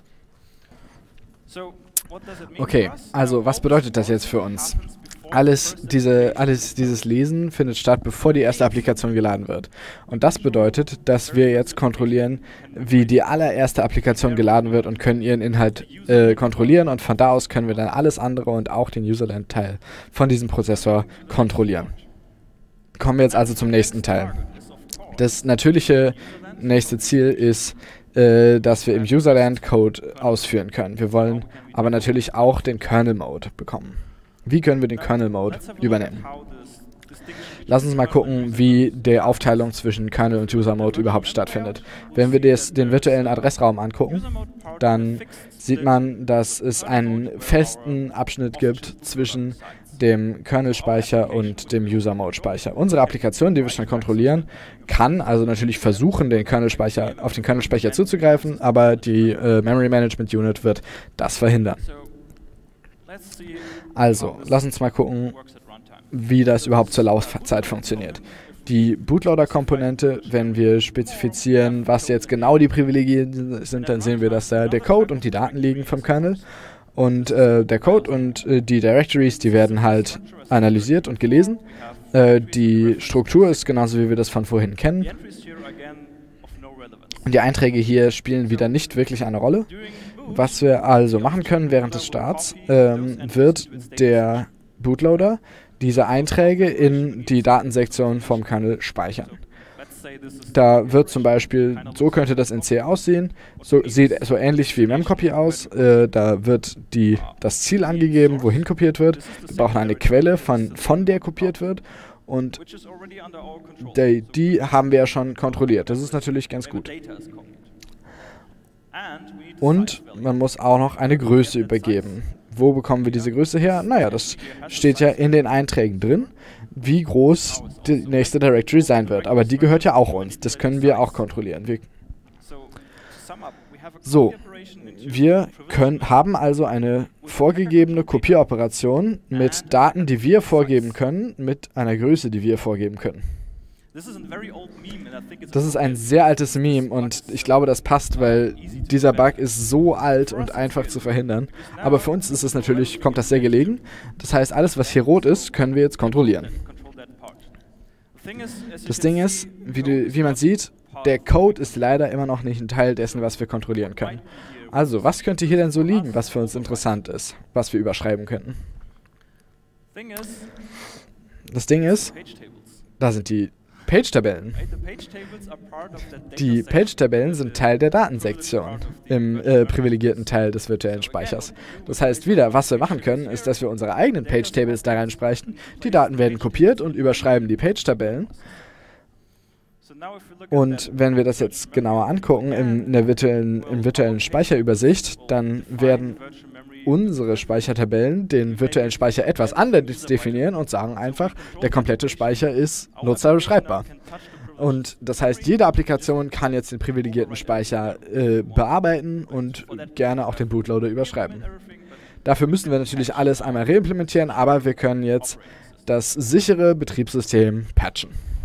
Okay, also was bedeutet das jetzt für uns? Alles, diese, alles dieses Lesen findet statt, bevor die erste Applikation geladen wird. Und das bedeutet, dass wir jetzt kontrollieren, wie die allererste Applikation geladen wird und können ihren Inhalt äh, kontrollieren. Und von da aus können wir dann alles andere und auch den Userland-Teil von diesem Prozessor kontrollieren. Kommen wir jetzt also zum nächsten Teil. Das natürliche nächste Ziel ist, äh, dass wir im Userland Code ausführen können. Wir wollen aber natürlich auch den Kernel-Mode bekommen. Wie können wir den Kernel-Mode übernehmen? Lass uns mal gucken, wie die Aufteilung zwischen Kernel und User-Mode überhaupt stattfindet. Wenn wir des, den virtuellen Adressraum angucken, dann sieht man, dass es einen festen Abschnitt gibt zwischen dem Kernel-Speicher und dem User-Mode-Speicher. Unsere Applikation, die wir schon kontrollieren, kann also natürlich versuchen, den Kernel-Speicher, auf den Kernel-Speicher zuzugreifen, aber die äh, Memory Management Unit wird das verhindern. Also, lass uns mal gucken, wie das überhaupt zur Laufzeit funktioniert. Die Bootloader-Komponente, wenn wir spezifizieren, was jetzt genau die Privilegien sind, dann sehen wir, dass da der Code und die Daten liegen vom Kernel. Und äh, der Code und äh, die Directories, die werden halt analysiert und gelesen. Äh, die Struktur ist genauso, wie wir das von vorhin kennen. Die Einträge hier spielen wieder nicht wirklich eine Rolle. Was wir also machen können während des Starts, ähm, wird der Bootloader diese Einträge in die Datensektion vom Kernel speichern. Da wird zum Beispiel, so könnte das in C aussehen, so, sieht so ähnlich wie Memcopy aus. Äh, da wird die, das Ziel angegeben, wohin kopiert wird. Wir brauchen eine Quelle, von, von der kopiert wird. Und die, die haben wir ja schon kontrolliert. Das ist natürlich ganz gut. Und man muss auch noch eine Größe übergeben. Wo bekommen wir diese Größe her? Naja, das steht ja in den Einträgen drin, wie groß die nächste Directory sein wird. Aber die gehört ja auch uns. Das können wir auch kontrollieren. Wir so, wir können, haben also eine vorgegebene Kopieroperation mit Daten, die wir vorgeben können, mit einer Größe, die wir vorgeben können. Das ist ein sehr altes Meme und ich glaube, das passt, weil dieser Bug ist so alt und einfach zu verhindern. Aber für uns ist es natürlich, kommt das sehr gelegen. Das heißt, alles, was hier rot ist, können wir jetzt kontrollieren. Das Ding ist, wie, du, wie man sieht, der Code ist leider immer noch nicht ein Teil dessen, was wir kontrollieren können. Also, was könnte hier denn so liegen, was für uns interessant ist, was wir überschreiben könnten? Das Ding ist, da sind die Page-Tabellen. Die Page-Tabellen sind Teil der Datensektion im äh, privilegierten Teil des virtuellen Speichers. Das heißt wieder, was wir machen können, ist, dass wir unsere eigenen Page-Tables da reinspeichern. Die Daten werden kopiert und überschreiben die Page-Tabellen. Und wenn wir das jetzt genauer angucken im, in der virtuellen, im virtuellen Speicherübersicht, dann werden unsere Speichertabellen den virtuellen Speicher etwas anders definieren und sagen einfach, der komplette Speicher ist nutzerbeschreibbar. Und das heißt, jede Applikation kann jetzt den privilegierten Speicher äh, bearbeiten und gerne auch den Bootloader überschreiben. Dafür müssen wir natürlich alles einmal reimplementieren, aber wir können jetzt das sichere Betriebssystem patchen.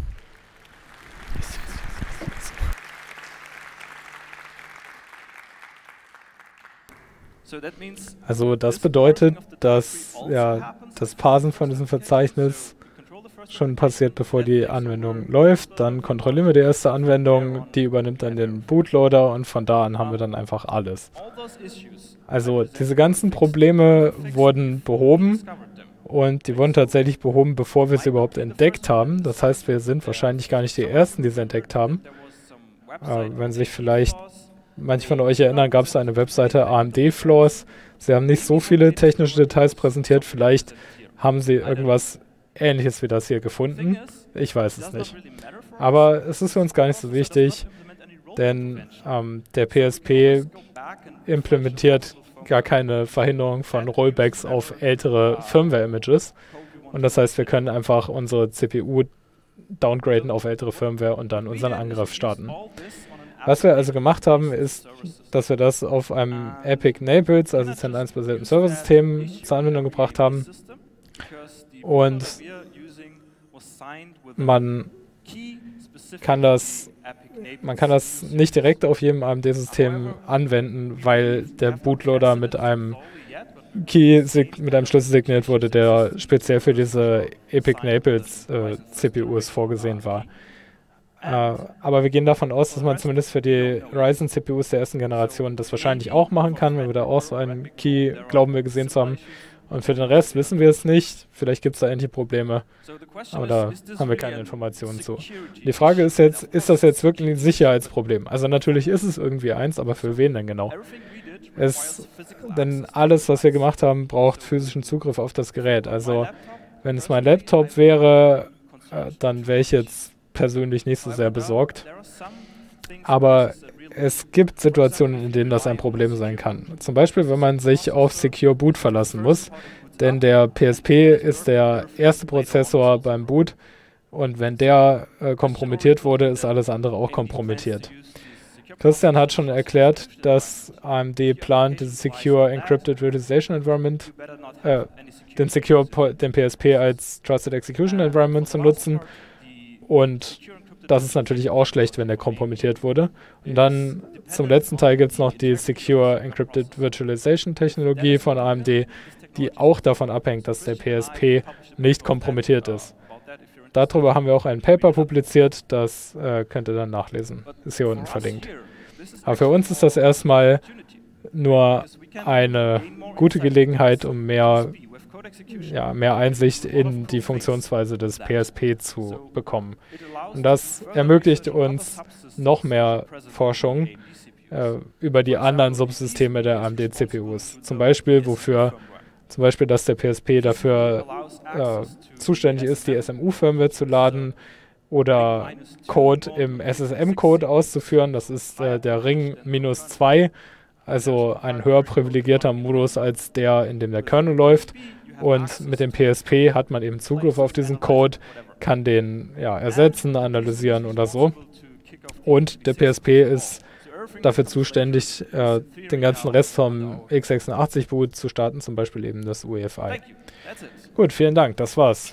Also das bedeutet, dass ja, das Parsen von diesem Verzeichnis schon passiert, bevor die Anwendung läuft. Dann kontrollieren wir die erste Anwendung, die übernimmt dann den Bootloader und von da an haben wir dann einfach alles. Also diese ganzen Probleme wurden behoben und die wurden tatsächlich behoben, bevor wir sie überhaupt entdeckt haben. Das heißt, wir sind wahrscheinlich gar nicht die Ersten, die sie entdeckt haben. Äh, wenn sich vielleicht manche von euch erinnern, gab es eine Webseite A M D Flaws. Sie haben nicht so viele technische Details präsentiert. Vielleicht haben sie irgendwas Ähnliches wie das hier gefunden? Ich weiß es nicht. Aber es ist für uns gar nicht so wichtig, denn ähm, der P S P implementiert gar keine Verhinderung von Rollbacks auf ältere Firmware-Images. Und das heißt, wir können einfach unsere C P U downgraden auf ältere Firmware und dann unseren Angriff starten. Was wir also gemacht haben, ist, dass wir das auf einem Epic Naples, also C E N eins basierten Serversystem, zur Anwendung gebracht haben. Und man kann das, man kann das nicht direkt auf jedem A M D-System anwenden, weil der Bootloader mit einem Key, mit einem Schlüssel signiert wurde, der speziell für diese Epic Naples äh, C P Us vorgesehen war. Äh, aber wir gehen davon aus, dass man zumindest für die Ryzen C P Us der ersten Generation das wahrscheinlich auch machen kann, wenn wir da auch so einen Key, glauben wir, gesehen zu haben. Und für den Rest wissen wir es nicht. Vielleicht gibt es da ähnliche Probleme, aber da haben wir keine Informationen zu. Die Frage ist jetzt, ist das jetzt wirklich ein Sicherheitsproblem? Also natürlich ist es irgendwie eins, aber für wen denn genau? Es, denn alles, was wir gemacht haben, braucht physischen Zugriff auf das Gerät. Also wenn es mein Laptop wäre, äh, dann wäre ich jetzt persönlich nicht so sehr besorgt. Aber es gibt Situationen, in denen das ein Problem sein kann. Zum Beispiel, wenn man sich auf Secure Boot verlassen muss, denn der P S P ist der erste Prozessor beim Boot und wenn der äh, kompromittiert wurde, ist alles andere auch kompromittiert. Christian hat schon erklärt, dass A M D plant, dieses Secure Encrypted Virtualization Environment, äh, den, Secure, den P S P als Trusted Execution Environment zu nutzen und das ist natürlich auch schlecht, wenn der kompromittiert wurde. Und dann zum letzten Teil gibt es noch die Secure Encrypted Virtualization Technologie von A M D, die auch davon abhängt, dass der P S P nicht kompromittiert ist. Darüber haben wir auch ein Paper publiziert, das äh, könnt ihr dann nachlesen. Ist hier unten verlinkt. Aber für uns ist das erstmal nur eine gute Gelegenheit, um mehr, ja, mehr Einsicht in die Funktionsweise des P S P zu bekommen. Und das ermöglicht uns noch mehr Forschung äh, über die anderen Subsysteme der A M D C P Us. Zum Beispiel, wofür, zum Beispiel, dass der P S P dafür äh, zuständig ist, die S M U-Firmware zu laden oder Code im S S M-Code auszuführen. Das ist äh, der Ring minus zwei, also ein höher privilegierter Modus als der, in dem der Kernel läuft. Und mit dem P S P hat man eben Zugriff auf diesen Code, kann den ja, ersetzen, analysieren oder so. Und der P S P ist dafür zuständig, äh, den ganzen Rest vom x sechsundachtzig Boot zu starten, zum Beispiel eben das U E F I. Gut, vielen Dank, das war's.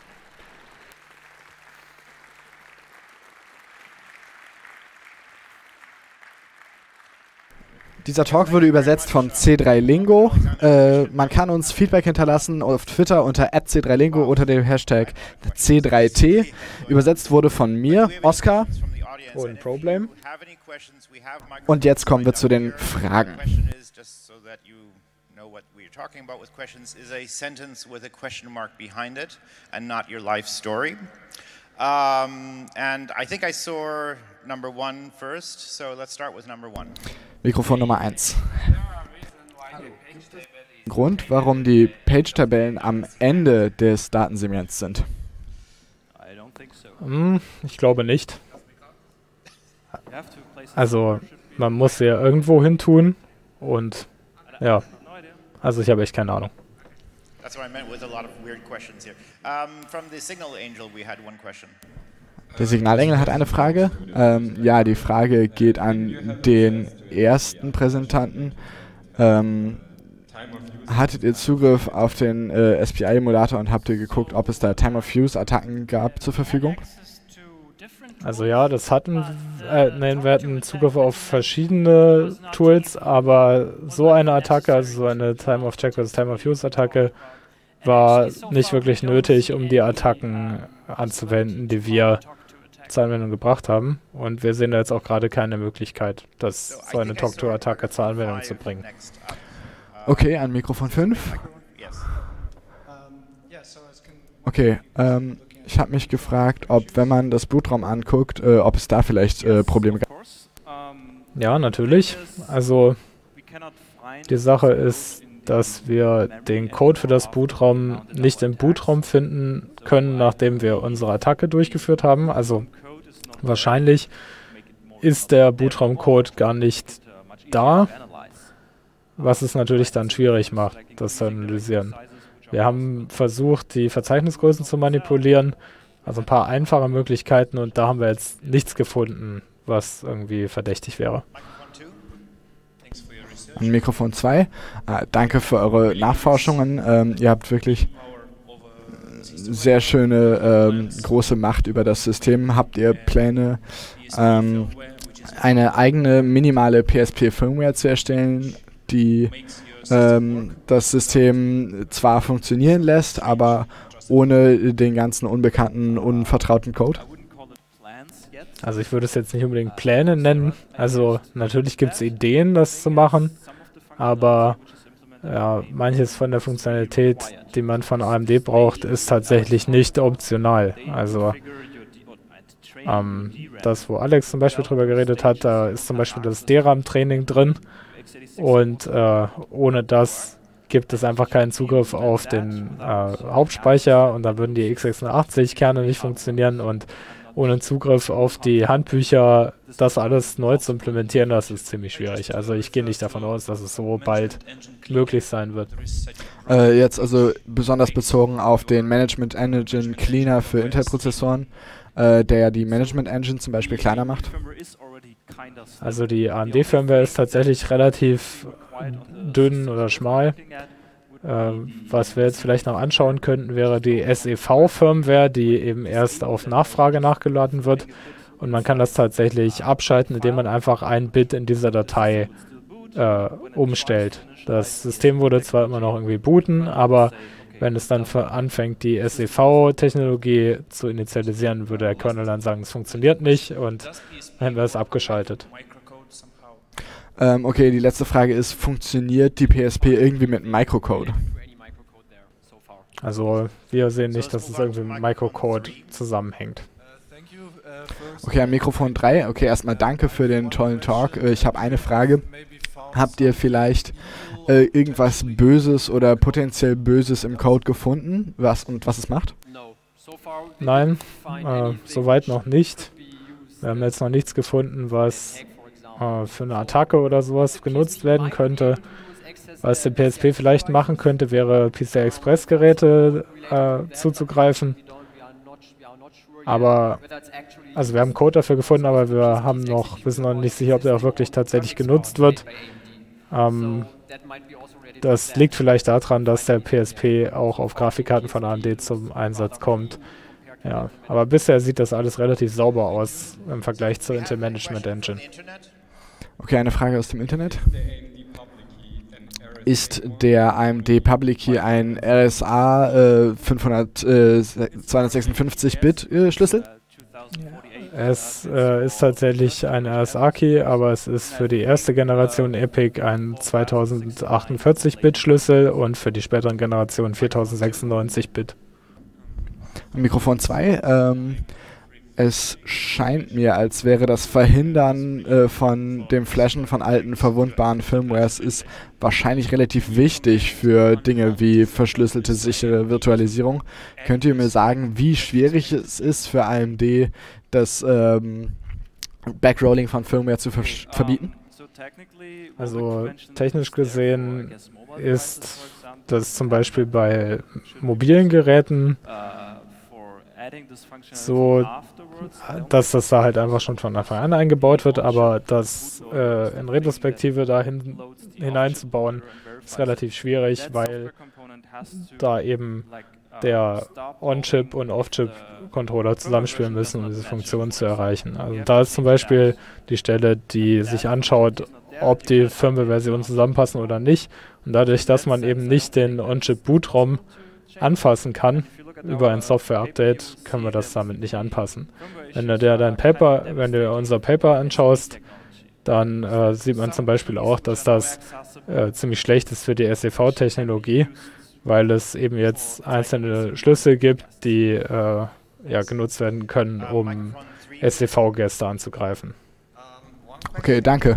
Dieser Talk wurde übersetzt von C drei Lingo. Äh, man kann uns Feedback hinterlassen auf Twitter unter at C drei Lingo unter dem Hashtag C drei T. Übersetzt wurde von mir, Oskar. Und Problem. Und jetzt kommen wir zu den Fragen. Talking about with questions is a sentence with a question mark behind it and not your life story. Um, and I think I saw number one first, so let's start with number one. Mikrofon Nummer eins. Grund, warum die Page-Tabellen am Ende des Datensegments sind? Hm, ich glaube nicht. Also, man muss sie ja irgendwo hin tun und ja. Also ich habe echt keine Ahnung. Der Signalengel hat eine Frage. Ähm, ja, die Frage geht an den ersten Präsentanten. Ähm, hattet ihr Zugriff auf den äh, S P I-Emulator und habt ihr geguckt, ob es da Time-of-Use-Attacken gab zur Verfügung? Also ja, das hatten, äh, nein, wir hatten Zugriff auf verschiedene Tools, aber so eine Attacke, also so eine Time-of-Check versus Time-of-Use-Attacke, war nicht wirklich nötig, um die Attacken anzuwenden, die wir zur Anwendung gebracht haben. Und wir sehen da jetzt auch gerade keine Möglichkeit, das, so eine Talk-to-Attacke zur Anwendung zu bringen. Okay, an Mikrofon fünf. Okay, ähm... ich habe mich gefragt, ob, wenn man das Bootraum anguckt, äh, ob es da vielleicht äh, Probleme gab. Ja, natürlich. Also die Sache ist dass wir den Code für das Bootraum nicht im Bootraum finden können, nachdem wir unsere Attacke durchgeführt haben. Also wahrscheinlich ist der Bootraum-Code gar nicht da, was es natürlich dann schwierig macht, das zu analysieren. Wir haben versucht, die Verzeichnisgrößen zu manipulieren, also ein paar einfache Möglichkeiten, und da haben wir jetzt nichts gefunden, was irgendwie verdächtig wäre. Mikrofon zwei. Ah, danke für eure Nachforschungen. Ähm, ihr habt wirklich sehr schöne ähm, große Macht über das System. Habt ihr Pläne, ähm, eine eigene minimale P S P-Firmware zu erstellen, die ähm, das System zwar funktionieren lässt, aber ohne den ganzen unbekannten, unvertrauten Code? Also ich würde es jetzt nicht unbedingt Pläne nennen. Also natürlich gibt es Ideen, das zu machen, aber ja, manches von der Funktionalität, die man von A M D braucht, ist tatsächlich nicht optional. Also ähm, das, wo Alex zum Beispiel drüber geredet hat, da ist zum Beispiel das D RAM-Training drin, und äh, ohne das gibt es einfach keinen Zugriff auf den äh, Hauptspeicher, und dann würden die x sechsundachtzig-Kerne nicht funktionieren, und ohne Zugriff auf die Handbücher das alles neu zu implementieren, das ist ziemlich schwierig. Also ich gehe nicht davon aus, dass es so bald möglich sein wird. Äh, jetzt also besonders bezogen auf den Management Engine Cleaner für Intel-Prozessoren, äh, der ja die Management Engine zum Beispiel kleiner macht. Also die A M D-Firmware ist tatsächlich relativ dünn oder schmal. Ähm, was wir jetzt vielleicht noch anschauen könnten, wäre die S E V-Firmware, die eben erst auf Nachfrage nachgeladen wird. Und man kann das tatsächlich abschalten, indem man einfach ein Bit in dieser Datei äh, umstellt. Das System würde zwar immer noch irgendwie booten, aber wenn es dann anfängt, die S E V-Technologie zu initialisieren, würde der Kernel dann sagen, es funktioniert nicht, und dann hätten wir es abgeschaltet. Ähm, okay, die letzte Frage ist, funktioniert die P S P irgendwie mit Microcode? Also wir sehen nicht, dass es irgendwie mit Microcode zusammenhängt. Okay, am Mikrofon drei. Okay, erstmal danke für den tollen Talk. Äh, ich habe eine Frage. Habt ihr vielleicht äh, irgendwas Böses oder potenziell Böses im Code gefunden, was und was es macht? Nein, äh, soweit noch nicht. Wir haben jetzt noch nichts gefunden, was äh, für eine Attacke oder sowas genutzt werden könnte. Was der P S P vielleicht machen könnte, wäre P C I-Express-Geräte äh, zuzugreifen. Aber, also wir haben Code dafür gefunden, aber wir haben noch, wissen noch nicht sicher, ob der auch wirklich tatsächlich genutzt wird. Ähm, das liegt vielleicht daran, dass der P S P auch auf Grafikkarten von A M D zum Einsatz kommt. Ja, aber bisher sieht das alles relativ sauber aus im Vergleich zur Intel Management Engine. Okay, eine Frage aus dem Internet. Ist der A M D Public Key ein R S A äh, zweihundertsechsundfünfzig Bit äh, Schlüssel? Es äh, ist tatsächlich ein R S A-Key, aber es ist für die erste Generation EPIC ein zweitausendachundvierzig Bit Schlüssel und für die späteren Generationen viertausendsechsundneunzig Bit. Mikrofon zwei. Ähm, es scheint mir, als wäre das Verhindern äh, von dem Flashen von alten, verwundbaren Firmwares ist wahrscheinlich relativ wichtig für Dinge wie verschlüsselte, sichere Virtualisierung. Könnt ihr mir sagen, wie schwierig es ist für A M D, das ähm, Backrolling von Firmware zu ver verbieten? Also technisch gesehen ist das zum Beispiel bei mobilen Geräten so, dass das da halt einfach schon von Anfang an eingebaut wird, aber das äh, in Retrospektive da hin, hineinzubauen, ist relativ schwierig, weil da eben der On-Chip- und Off-Chip-Controller zusammenspielen müssen, um diese Funktion zu erreichen. Also da ist zum Beispiel die Stelle, die sich anschaut, ob die Firmware-Versionen zusammenpassen oder nicht. Und dadurch, dass man eben nicht den On-Chip-Boot-ROM anfassen kann, über ein Software-Update können wir das damit nicht anpassen. Wenn du dir dein Paper, wenn du dir unser Paper anschaust, dann äh, sieht man zum Beispiel auch, dass das äh, ziemlich schlecht ist für die S E V-Technologie, weil es eben jetzt einzelne Schlüssel gibt, die äh, ja, genutzt werden können, um S E V-Gäste anzugreifen. Okay, danke.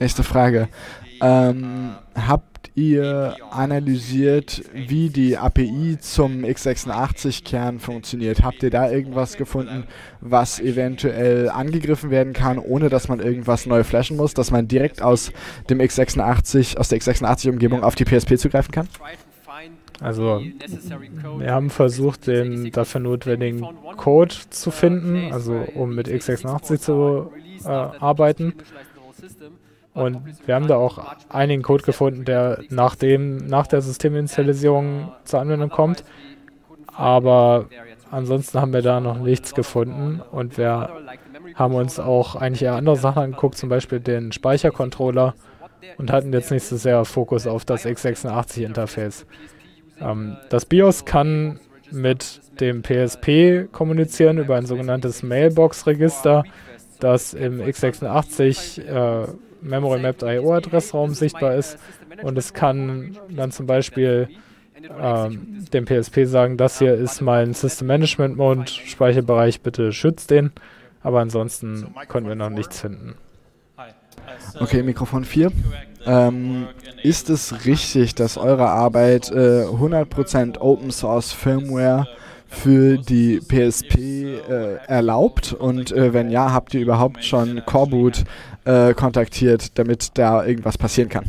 Nächste Frage. Ähm, habt ihr analysiert, wie die A P I zum x sechsundachtzig-Kern funktioniert? Habt ihr da irgendwas gefunden, was eventuell angegriffen werden kann, ohne dass man irgendwas neu flashen muss, dass man direkt aus dem x sechsundachtzig, aus der x sechsundachtzig-Umgebung auf die P S P zugreifen kann? Also, wir haben versucht, den dafür notwendigen Code zu finden, also um mit x sechsundachtzig zu äh, arbeiten. Und wir haben da auch einigen Code gefunden, der nach, dem, nach der Systeminitialisierung zur Anwendung kommt. Aber ansonsten haben wir da noch nichts gefunden. Und wir haben uns auch eigentlich eher andere Sachen angeguckt, zum Beispiel den Speichercontroller, und hatten jetzt nicht so sehr Fokus auf das x sechsundachtzig-Interface. Ähm, das BIOS kann mit dem P S P kommunizieren über ein sogenanntes Mailbox-Register, das im x sechsundachtzig äh, Memory Mapped I O-Adressraum sichtbar ist, und es kann dann zum Beispiel ähm, dem P S P sagen, das hier ist mein System Management Mode, Speicherbereich, bitte schützt den, aber ansonsten konnten wir noch nichts finden. Okay, Mikrofon vier. Ähm, ist es richtig, dass eure Arbeit äh, hundert Prozent Open Source Firmware für die P S P äh, erlaubt? Und äh, wenn ja, habt ihr überhaupt schon Coreboot äh, kontaktiert, damit da irgendwas passieren kann?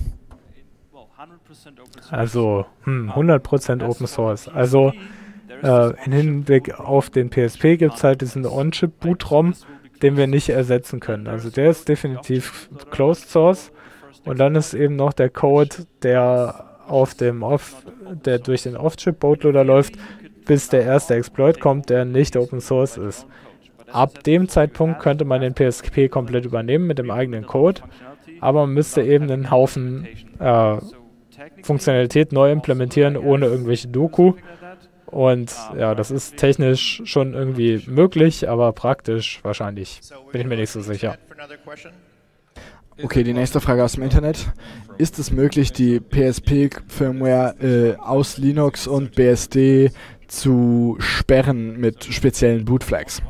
Also hm, hundert Prozent Open Source. Also äh, im Hinblick auf den P S P gibt es halt diesen On-Chip-Boot-ROM, den wir nicht ersetzen können. Also der ist definitiv Closed Source. Und dann ist eben noch der Code, der auf dem Off, der durch den Off-Chip-Bootloader läuft, bis der erste Exploit kommt, der nicht Open Source ist. Ab dem Zeitpunkt könnte man den P S P komplett übernehmen mit dem eigenen Code, aber man müsste eben einen Haufen äh, Funktionalität neu implementieren, ohne irgendwelche Doku. Und ja, das ist technisch schon irgendwie möglich, aber praktisch wahrscheinlich bin ich mir nicht so sicher. Okay, die nächste Frage aus dem Internet. Ist es möglich, die P S P-Firmware äh, aus Linux und B S D zu sperren mit speziellen Bootflags?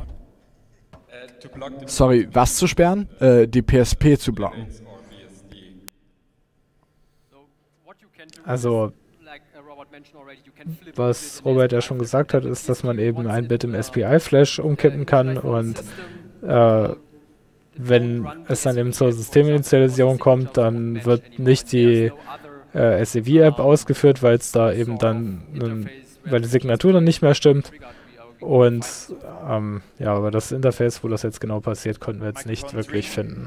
Sorry, was zu sperren? Äh, die P S P zu blocken. Also, was Robert ja schon gesagt hat, ist, dass man eben ein Bit im S P I-Flash umkippen kann, und äh, wenn es dann eben zur Systeminitialisierung kommt, dann wird nicht die äh, S E V-App ausgeführt, weil es da eben dann, nun, weil die Signatur dann nicht mehr stimmt. Und ähm, ja, aber das Interface, wo das jetzt genau passiert, konnten wir jetzt nicht wirklich finden.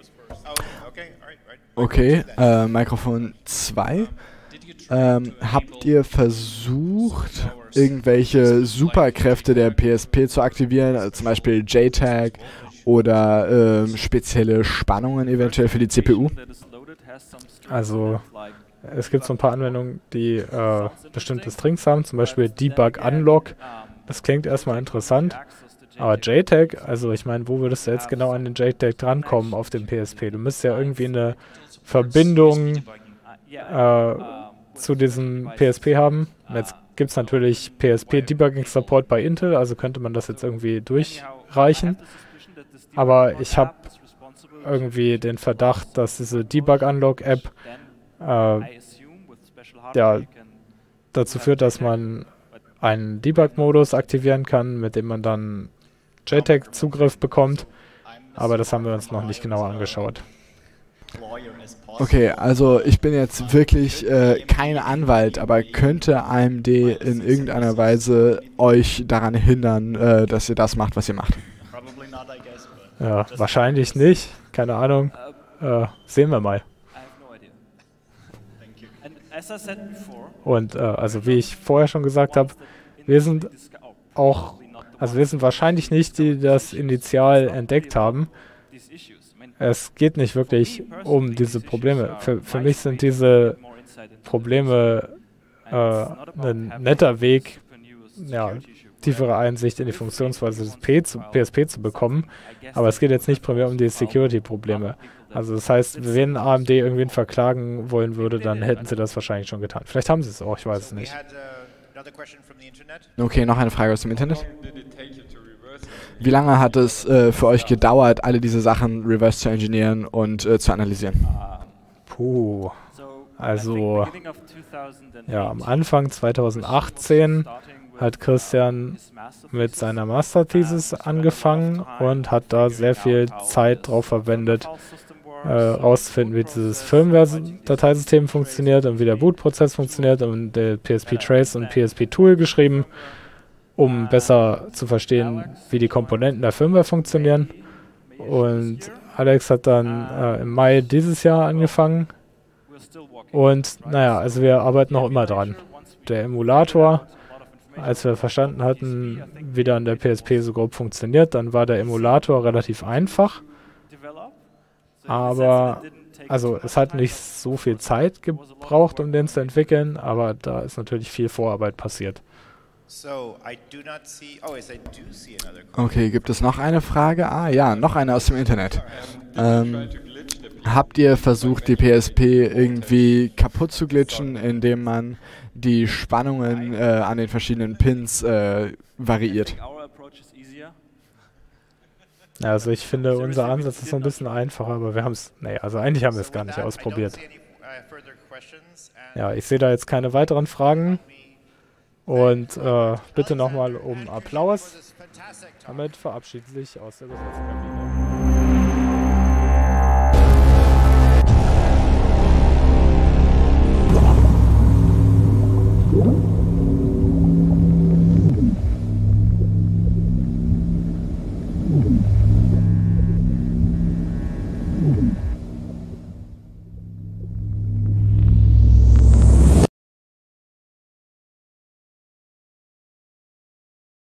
Okay, äh, Mikrofon zwei. Ähm, habt ihr versucht, irgendwelche Superkräfte der P S P zu aktivieren, also zum Beispiel J TAG oder äh, spezielle Spannungen eventuell für die C P U? Also es gibt so ein paar Anwendungen, die äh, bestimmte Strings haben, zum Beispiel Debug Unlock. Das klingt erstmal interessant, aber J TAG, also ich meine, wo würdest du jetzt genau an den J TAG drankommen auf dem P S P? Du müsstest ja irgendwie eine Verbindung äh, zu diesem P S P haben. Jetzt gibt es natürlich P S P Debugging Support bei Intel, also könnte man das jetzt irgendwie durchreichen. Aber ich habe irgendwie den Verdacht, dass diese Debug Unlock App äh, ja, dazu führt, dass man einen Debug-Modus aktivieren kann, mit dem man dann J TAG-Zugriff bekommt. Aber das haben wir uns noch nicht genauer angeschaut. Okay, also ich bin jetzt wirklich äh, kein Anwalt, aber könnte A M D in irgendeiner Weise euch daran hindern, äh, dass ihr das macht, was ihr macht? Ja, wahrscheinlich nicht. Keine Ahnung. Äh, sehen wir mal. Und äh, also wie ich vorher schon gesagt habe, wir sind auch, also wir sind wahrscheinlich nicht die, die das initial entdeckt haben. Es geht nicht wirklich um diese Probleme. Für, für mich sind diese Probleme äh, ein netter Weg, ja, tiefere Einsicht in die Funktionsweise des P S P zu bekommen. Aber es geht jetzt nicht primär um die Security-Probleme. Also das heißt, wenn A M D irgendwen verklagen wollen würde, dann hätten sie das wahrscheinlich schon getan. Vielleicht haben sie es auch, ich weiß es nicht. Okay, noch eine Frage aus dem Internet. Wie lange hat es äh, für euch gedauert, alle diese Sachen reverse zu engineeren und äh, zu analysieren? Puh, also ja, am Anfang zweitausendachtzehn hat Christian mit seiner Masterthesis angefangen und hat da sehr viel Zeit drauf verwendet, herauszufinden, äh, wie dieses Firmware-Dateisystem funktioniert und wie der Bootprozess funktioniert, und der P S P Trace und P S P Tool geschrieben, um besser zu verstehen, wie die Komponenten der Firmware funktionieren. Und Alex hat dann äh, im Mai dieses Jahr angefangen. Und naja, also wir arbeiten noch immer dran. Der Emulator, als wir verstanden hatten, wie dann der P S P so grob funktioniert, dann war der Emulator relativ einfach. Aber, also es hat nicht so viel Zeit gebraucht, um den zu entwickeln, aber da ist natürlich viel Vorarbeit passiert. Okay, gibt es noch eine Frage? Ah ja, noch eine aus dem Internet. Ähm, habt ihr versucht, die P S P irgendwie kaputt zu glitchen, indem man die Spannungen äh, an den verschiedenen Pins äh, variiert? Also ich finde, unser Ansatz ist so ein bisschen einfacher, aber wir haben es, nee, also eigentlich haben wir es gar nicht ausprobiert. Ja, ich sehe da jetzt keine weiteren Fragen. Und äh, bitte nochmal um Applaus. Damit verabschiedet sich aus der Besetzungskabine. Mhm.